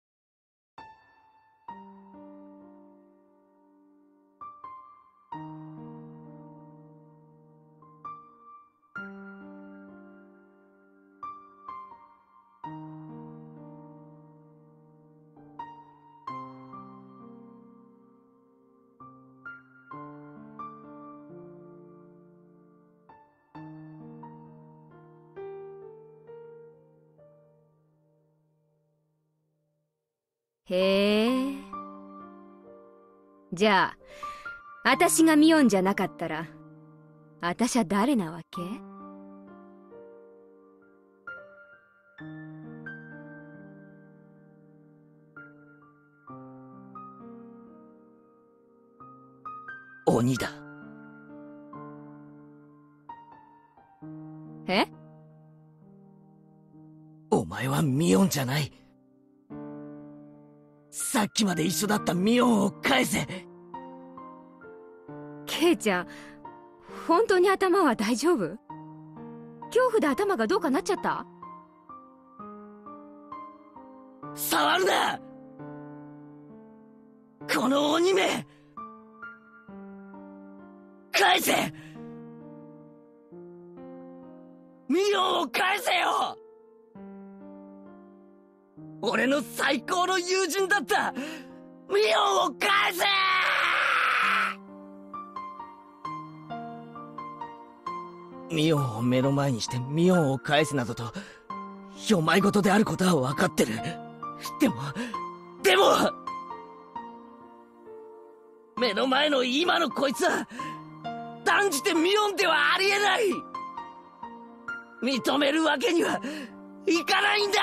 へえ。じゃあ、私がミオンじゃなかったら、私は誰なわけ？ 鬼だ。 え？ お前はミオンじゃない。さっきまで一緒だったミオンを返せ。 ケイちゃん、本当に頭は大丈夫？恐怖で頭がどうかなっちゃった？ 触るな！この鬼め！返せ！ミオンを返せよ！俺の最高の友人だったミオンを返せ！ミオンを目の前にしてミオンを返すなどとお前事であることは分かってる。でも目の前の今のこいつは断じてミオンではありえない。認めるわけにはいかないんだ。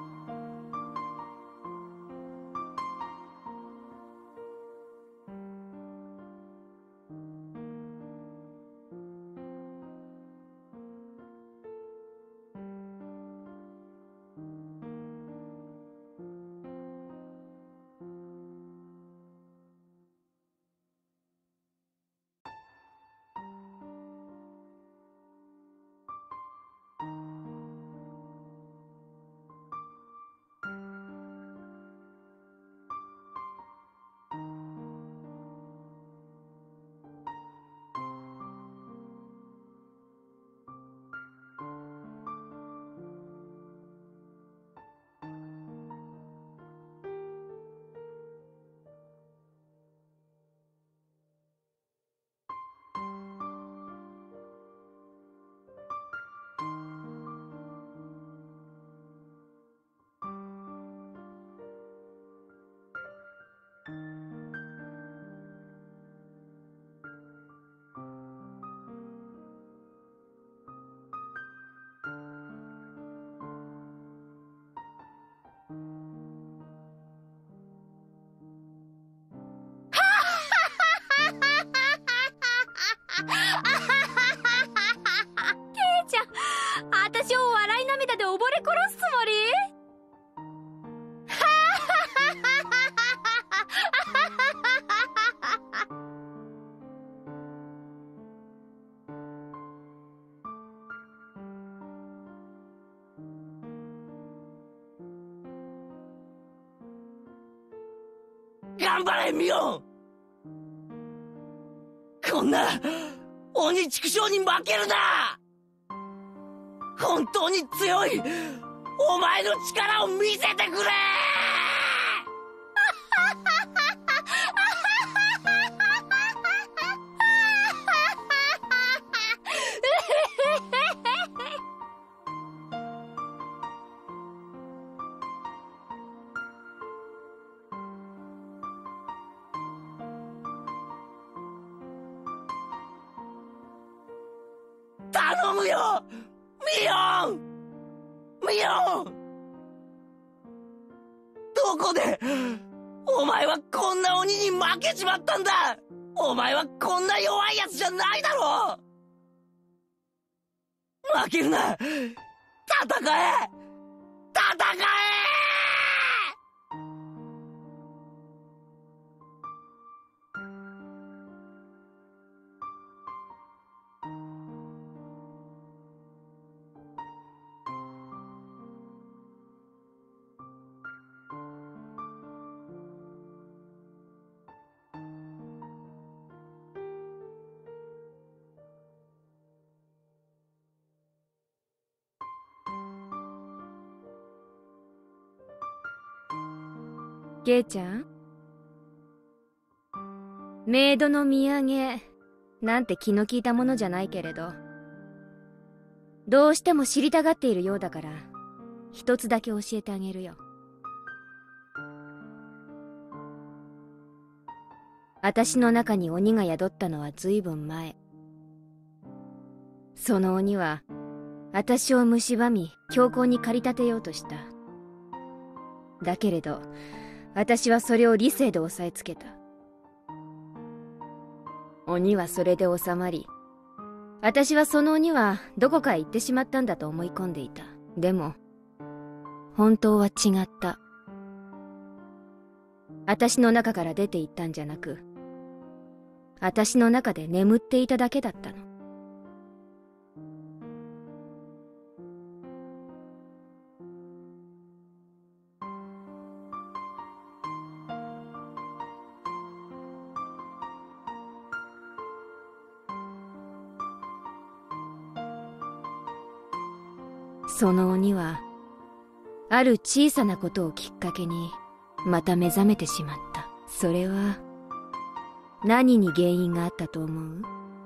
私を笑い涙で溺れ殺すつもり？ 頑張れミオン！こんな鬼畜生に負けるな！ 本当に強いお前の力を見せてくれ。頼むよミオン、ミオン。どこでお前はこんな鬼に負けちまったんだ。お前はこんな弱いやつじゃないだろ。負けるな、戦え戦え。 ケイちゃん、メイドの土産なんて気の利いたものじゃないけれど、どうしても知りたがっているようだから一つだけ教えてあげるよ。私の中に鬼が宿ったのはずいぶん前。その鬼は私を蝕み強行に駆り立てようとした。だけれど私はそれを理性で押さえつけた。鬼はそれで収まり、私はその鬼はどこかへ行ってしまったんだと思い込んでいた。でも本当は違った。私の中から出て行ったんじゃなく、私の中で眠っていただけだったの。その鬼はある小さなことをきっかけにまた目覚めてしまった。それは何に原因があったと思う？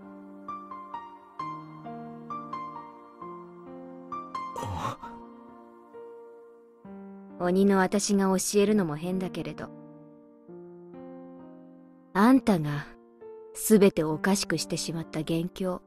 鬼の私が教えるのも変だけれど、あんたが全てをおかしくしてしまった元凶。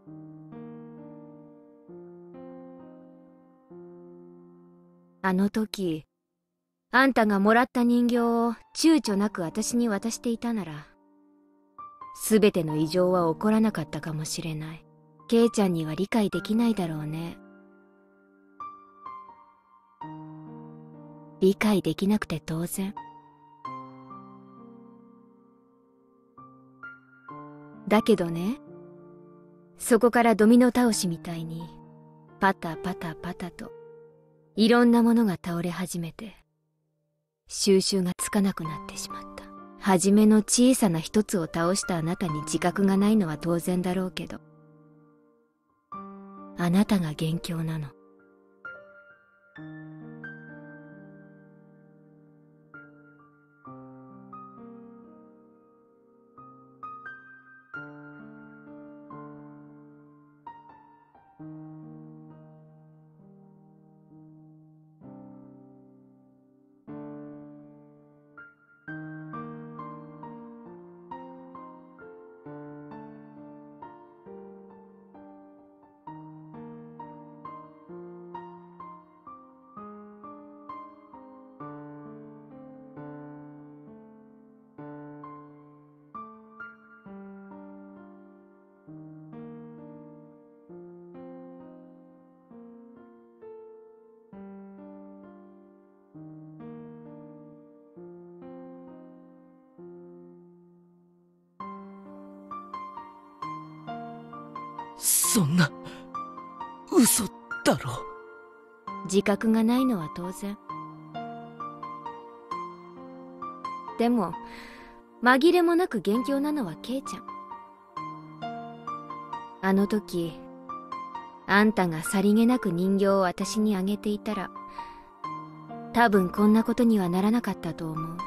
あの時あんたがもらった人形を躊躇なく私に渡していたなら、全ての異常は起こらなかったかもしれない。ケイちゃんには理解できないだろうね。理解できなくて当然。だけどね、そこからドミノ倒しみたいにパタパタパタといろんなものが倒れ始めて、収拾がつかなくなってしまった。はじめの小さな一つを倒したあなたに自覚がないのは当然だろうけど、あなたが元凶なの。 そんな嘘だろ。 自覚がないのは当然。でも紛れもなく元凶なのはケイちゃん。あの時あんたがさりげなく人形を私にあげていたら、多分こんなことにはならなかったと思う。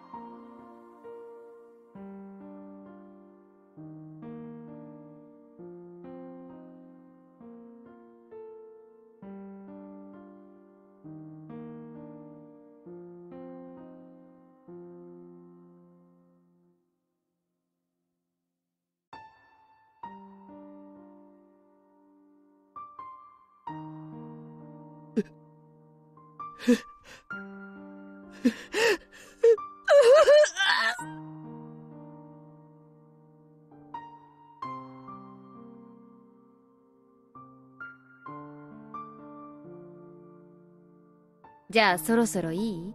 じゃあそろそろいい？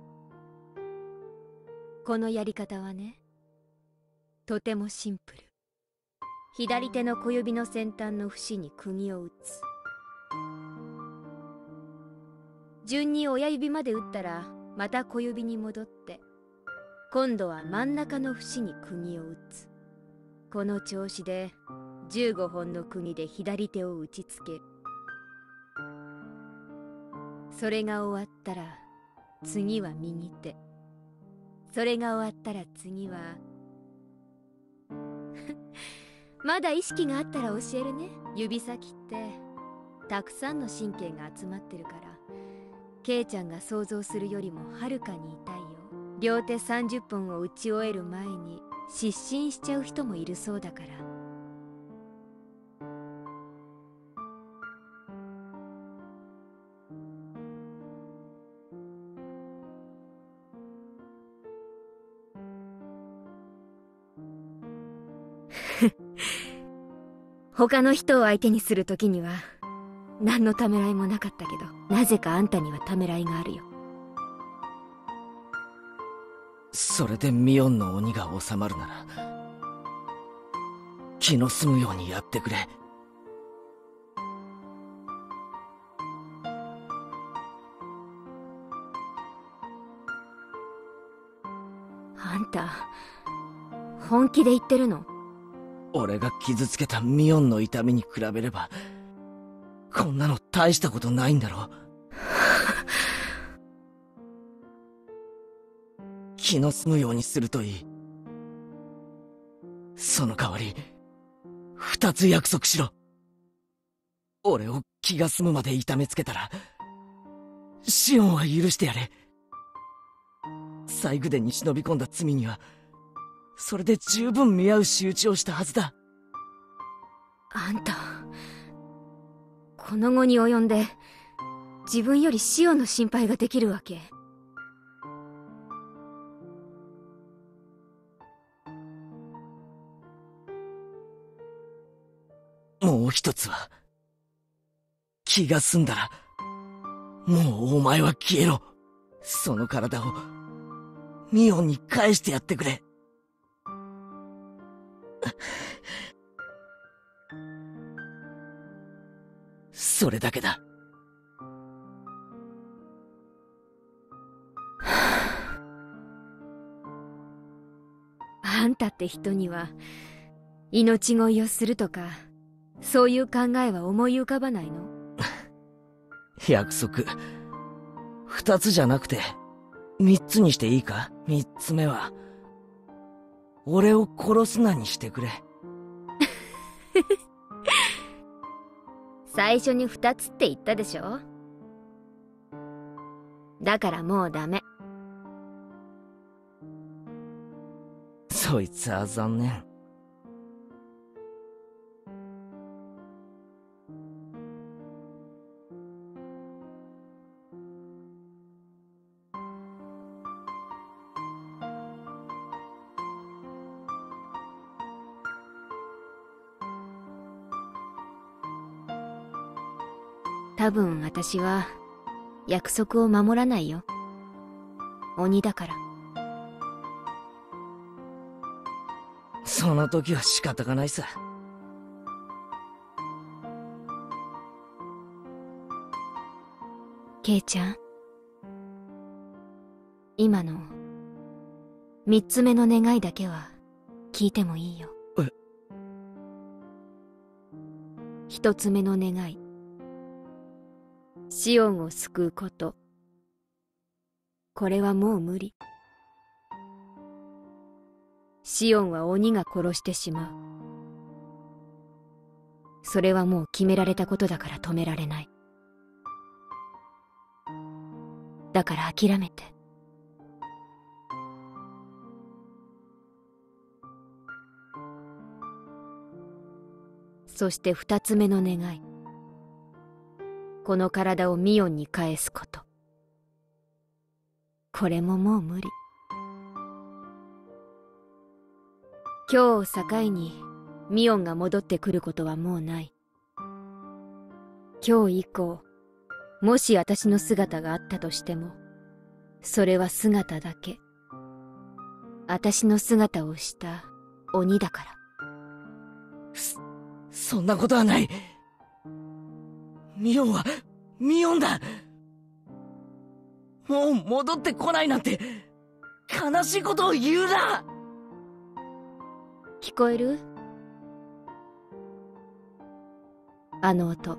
このやり方はね、とてもシンプル。左手の小指の先端の節に釘を打つ。順に親指まで打ったらまた小指に戻って、今度は真ん中の節に釘を打つ。この調子で15本の釘で左手を打ちつける。それが終わったら次は右手。それが終わったら次はまだ意識があったら教えるね。指先ってたくさんの神経が集まってるから、ケイちゃんが想像するよりもはるかに痛いよ。両手30本を打ち終える前に失神しちゃう人もいるそうだから。他の人を相手にするときには何のためらいもなかったけど、なぜかあんたにはためらいがあるよ。 それでミオンの鬼が収まるなら気の済むようにやってくれ。 あんた本気で言ってるの？ 俺が傷つけたミオンの痛みに比べればこんなの大したことないんだろ。気の済むようにするといい。その代わり2つ約束しろ。俺を気が済むまで痛めつけたらシオンは許してやれ。サイグデンに忍び込んだ罪にはそれで十分見合う仕打ちをしたはずだ。 あんたこの後に及んで自分よりシオンの心配ができるわけ？ もう一つは、気が済んだらもうお前は消えろ。その体をミオンに返してやってくれ。それだけだ。 あんたって人には命乞いをするとかそういう考えは思い浮かばないの？ 約束2つじゃなくて3つにしていいか。3つ目は俺を殺すなにしてくれ。 最初に2つって言ったでしょ。だからもうダメ。 そいつは残念。 多分私は約束を守らないよ。鬼だから。 その時は仕方がないさ。 ケイちゃん、今の3つ目の願いだけは聞いてもいいよ。 え？ 1つ目の願い、 シオンを救うこと。これはもう無理。シオンは鬼が殺してしまう。それはもう決められたことだから止められない。だから諦めて。そして二つ目の願い。この体をミオンに返すこと。これももう無理。今日を境にミオンが戻ってくることはもうない。今日以降、もし私の姿があったとしても、それは姿だけ。私の姿をした鬼だから。 そんなことはない。ミオンはミオンだ。もう戻ってこないなんて悲しいことを言うな。 聞こえる？あの音。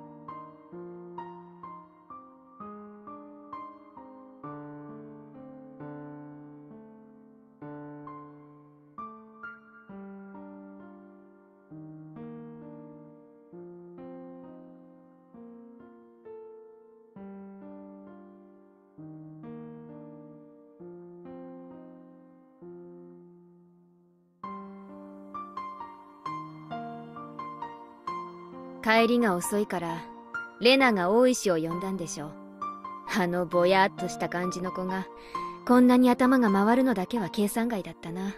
帰りが遅いからレナが大石を呼んだんでしょう。あのぼやっとした感じの子がこんなに頭が回るのだけは計算外だったな。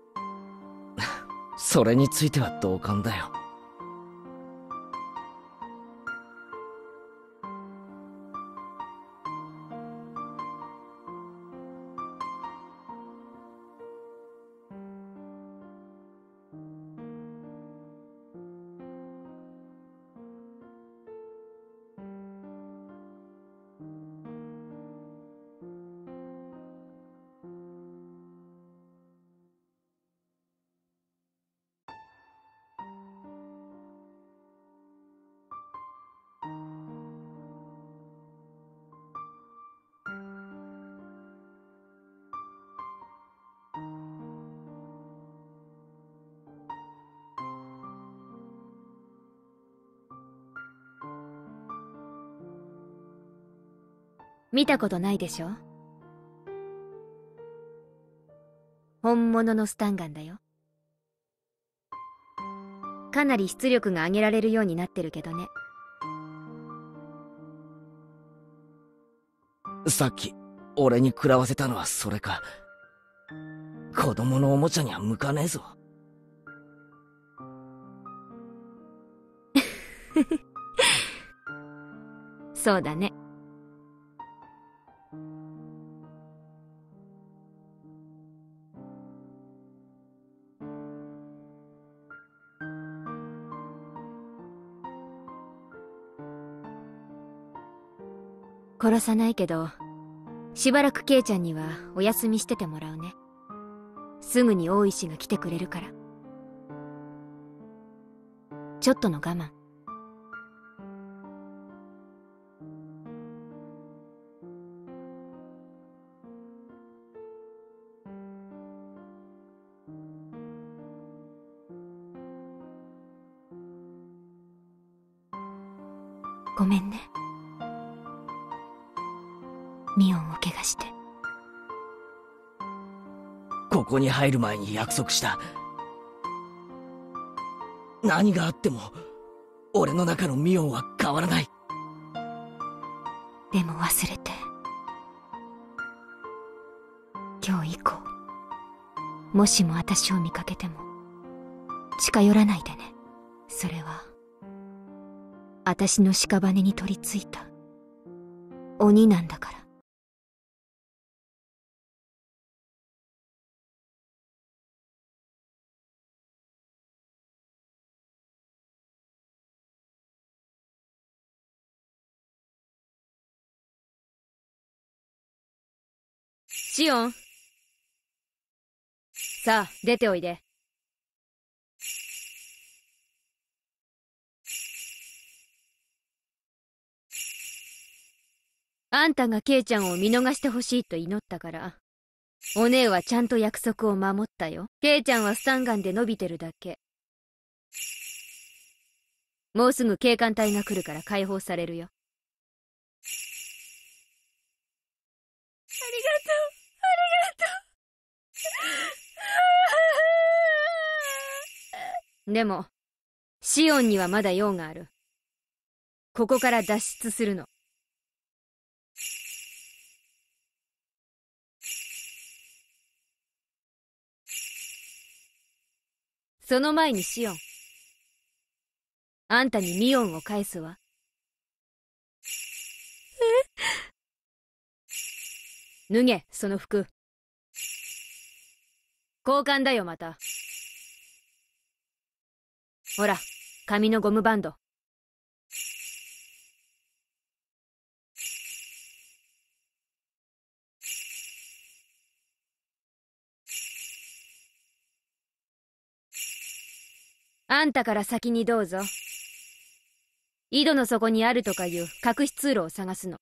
それについては同感だよ。見たことないでしょ？本物のスタンガンだよ。かなり出力が上げられるようになってるけどね。さっき俺に食らわせたのはそれか。子供のおもちゃには向かねえぞ。 そうだね。殺さないけど、しばらくケイちゃんにはお休みしててもらうね。すぐに大石が来てくれるから。ちょっとの我慢。ごめんね。ミオンを怪我して。 ここに入る前に約束した。何があっても俺の中のミオンは変わらない。 でも忘れて。今日以降、もしも私を見かけても近寄らないでね。それは私の屍に取り付いた鬼なんだから。シオン、さあ出ておいで。 あんたがケイちゃんを見逃してほしいと祈ったから、お姉はちゃんと約束を守ったよ。ケイちゃんはスタンガンで伸びてるだけ。もうすぐ警官隊が来るから解放されるよ。 ありがとう、ありがとう。 でも、シオンにはまだ用がある。ここから脱出するの。その前にシオン、あんたにミオンを返すわ。脱げ、その服。交換だよ、また。ほら、紙のゴムバンド。あんたから先にどうぞ。井戸の底にあるとかいう隠し通路を探すの。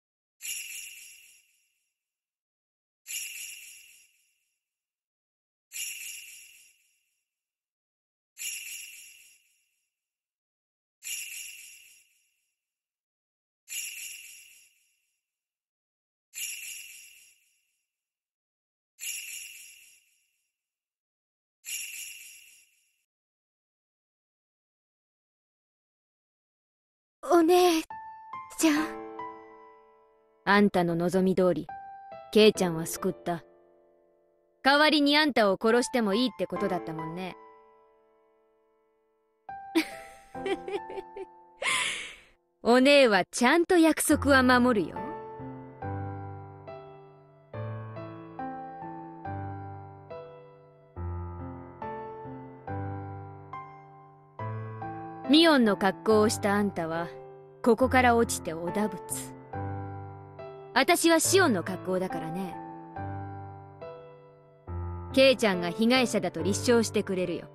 お姉ちゃん。 あんたの望み通り、ケイちゃんは救った。代わりにあんたを殺してもいいってことだったもんね。お姉はちゃんと約束は守るよ。ミオンの格好をしたあんたはここから落ちておだぶつ。私はシオンの格好だからね。ケイちゃんが被害者だと立証してくれるよ。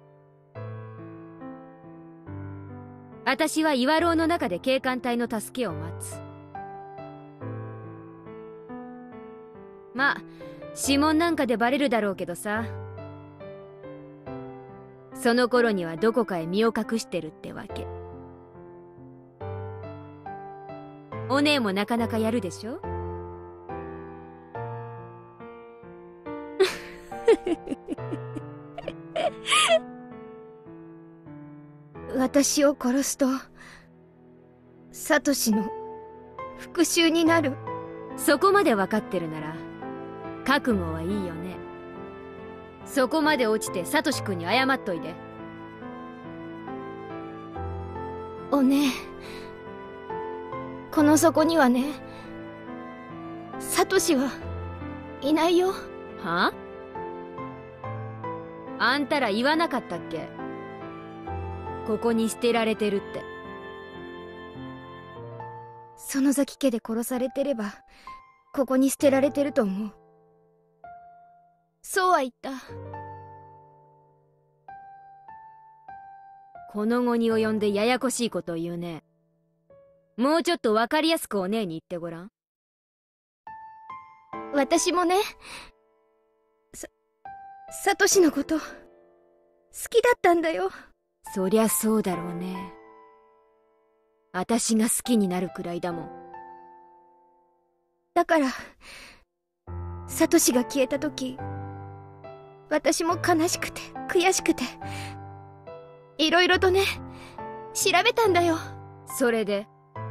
私は岩牢の中で警官隊の助けを待つ。まあ指紋なんかでバレるだろうけどさ。その頃にはどこかへ身を隠してるってわけ。お姉もなかなかやるでしょ。 私を殺すと、サトシの復讐になる。 そこまで分かってるなら覚悟はいいよね。そこまで落ちてサトシ君に謝っといて。 お姉、この底にはね、サトシはいないよ。 はあ？あんたら言わなかったっけ？ここに捨てられてるって。 園崎家で殺されてればここに捨てられてると思う。そうは言った。 この期に及んでややこしいことを言うね。もうちょっと分かりやすくお姉に言ってごらん。 私もね、サトシのこと好きだったんだよ。 そりゃそうだろうね。私が好きになるくらいだもん。 だからサトシが消えた時、私も悲しくて悔しくていろいろとね、調べたんだよ。 それで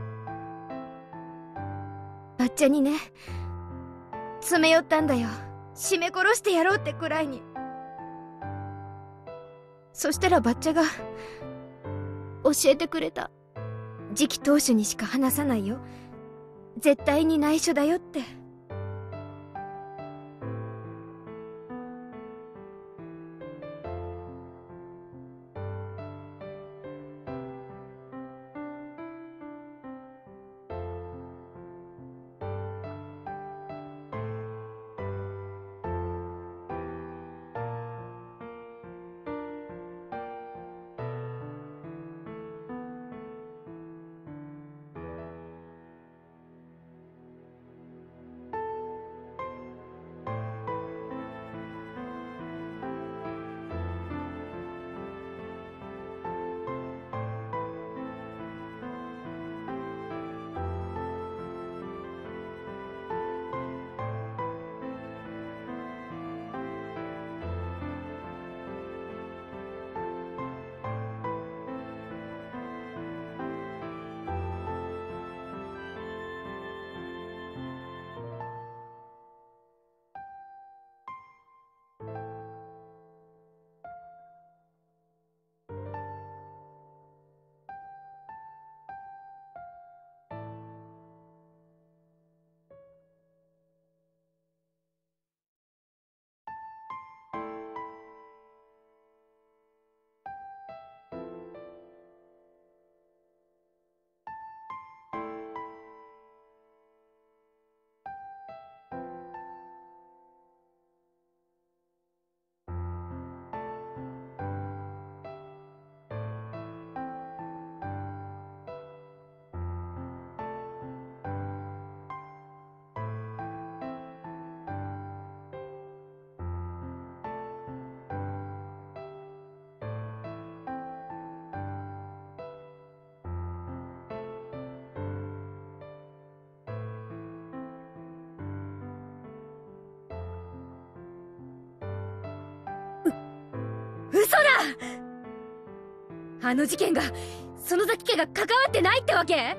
バッチャにね、詰め寄ったんだよ。絞め殺してやろうってくらいに。そしたらバッチャが教えてくれた。次期当主にしか話さないよ、絶対に内緒だよって。 あの事件が園崎家が関わってないってわけ？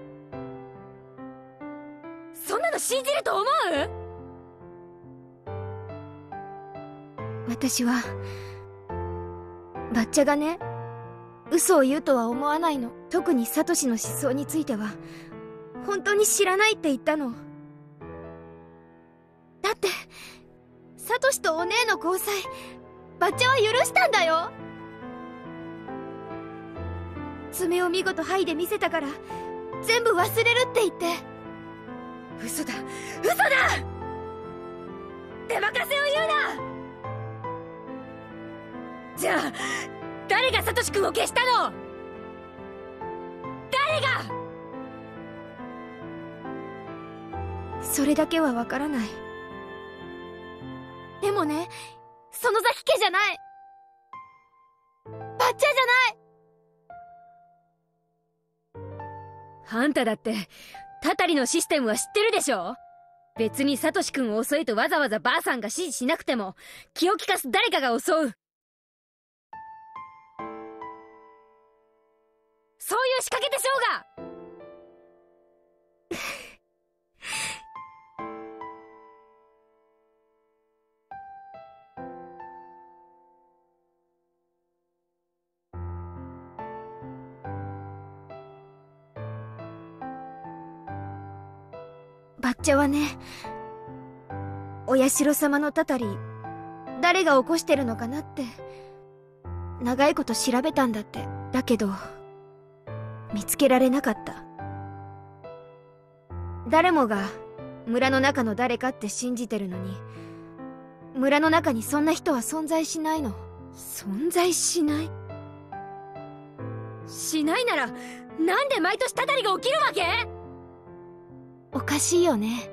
そんなの信じると思う？ 私はバッチャがね、嘘を言うとは思わないの。特にサトシの失踪については本当に知らないって言ったの。だってサトシとお姉の交際、バッチャは許したんだよ。爪を見事剥いで見せたから全部忘れるって言って。 嘘だ嘘だ！手任せを言うな！じゃあ誰がサトシ君を消したの？誰が？ それだけはわからない。でもね、園崎家じゃない、バッチャじゃない。 あんただってタタリのシステムは知ってるでしょ？別にサトシ君を襲えとわざわざばあさんが指示しなくても気を利かす誰かが襲う。そういう仕掛けでしょうが！ バッチャはね、お社様のたたり誰が起こしてるのかなって長いこと調べたんだって。だけど見つけられなかった。誰もが村の中の誰かって信じてるのに、村の中にそんな人は存在しないの。 存在しない？しないならなんで毎年たたりが起きるわけ？ おかしいよね。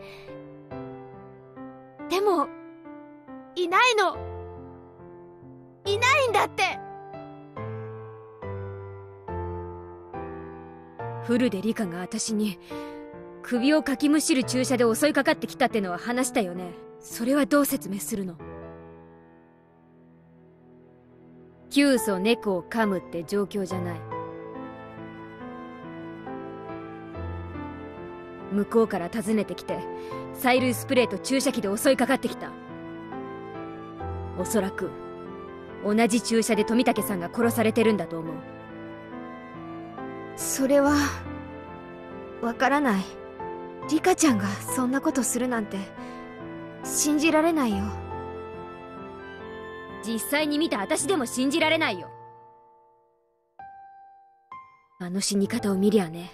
でもいないの、いないんだって。 フルでリカが私に首をかきむしる注射で襲いかかってきたってのは話したよね。それはどう説明するの？急須猫を噛むって状況じゃない。向こうから訪ねてきて催涙スプレーと注射器で襲いかかってきた。おそらく同じ注射で富武さんが殺されてるんだと思う。 それはわからない。リカちゃんがそんなことするなんて信じられないよ。 実際に見た私でも信じられないよ。あの死に方を見りゃね。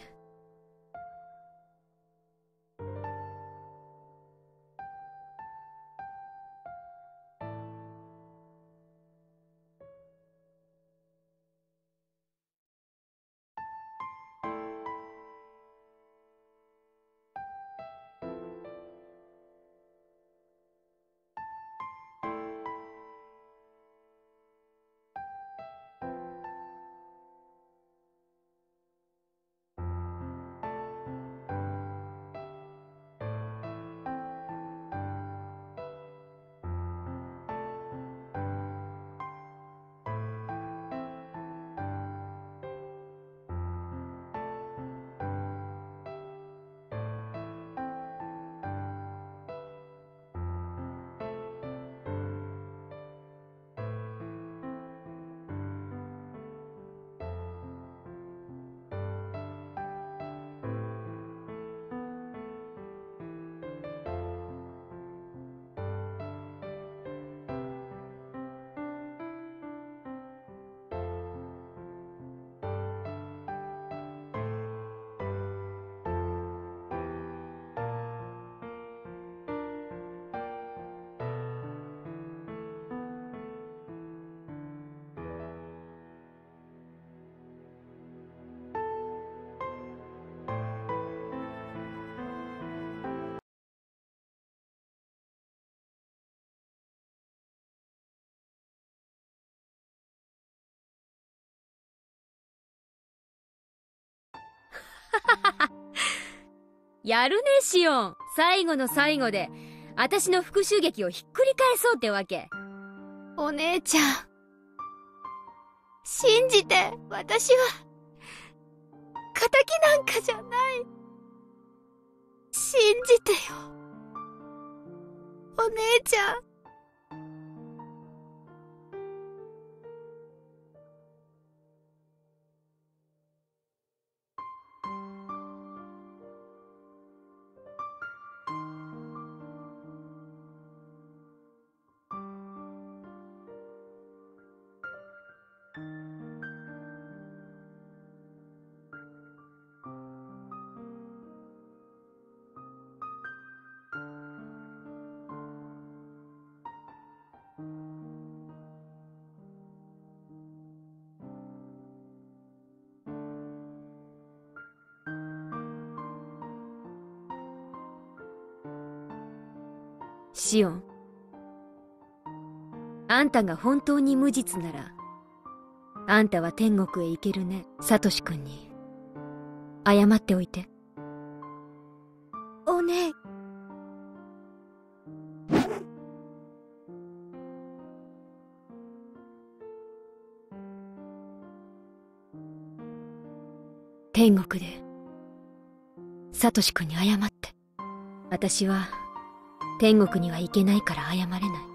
やるねシオン。最後の最後で私の復讐劇をひっくり返そうってわけ。 お姉ちゃん、 信じて、私は、仇なんかじゃない。信じてよ。お姉ちゃん。 シオン、あんたが本当に無実なら、あんたは天国へ行けるね。サトシ君に謝っておいて。 お姉。 天国でサトシ君に謝って。私は天国には行けないから謝れない。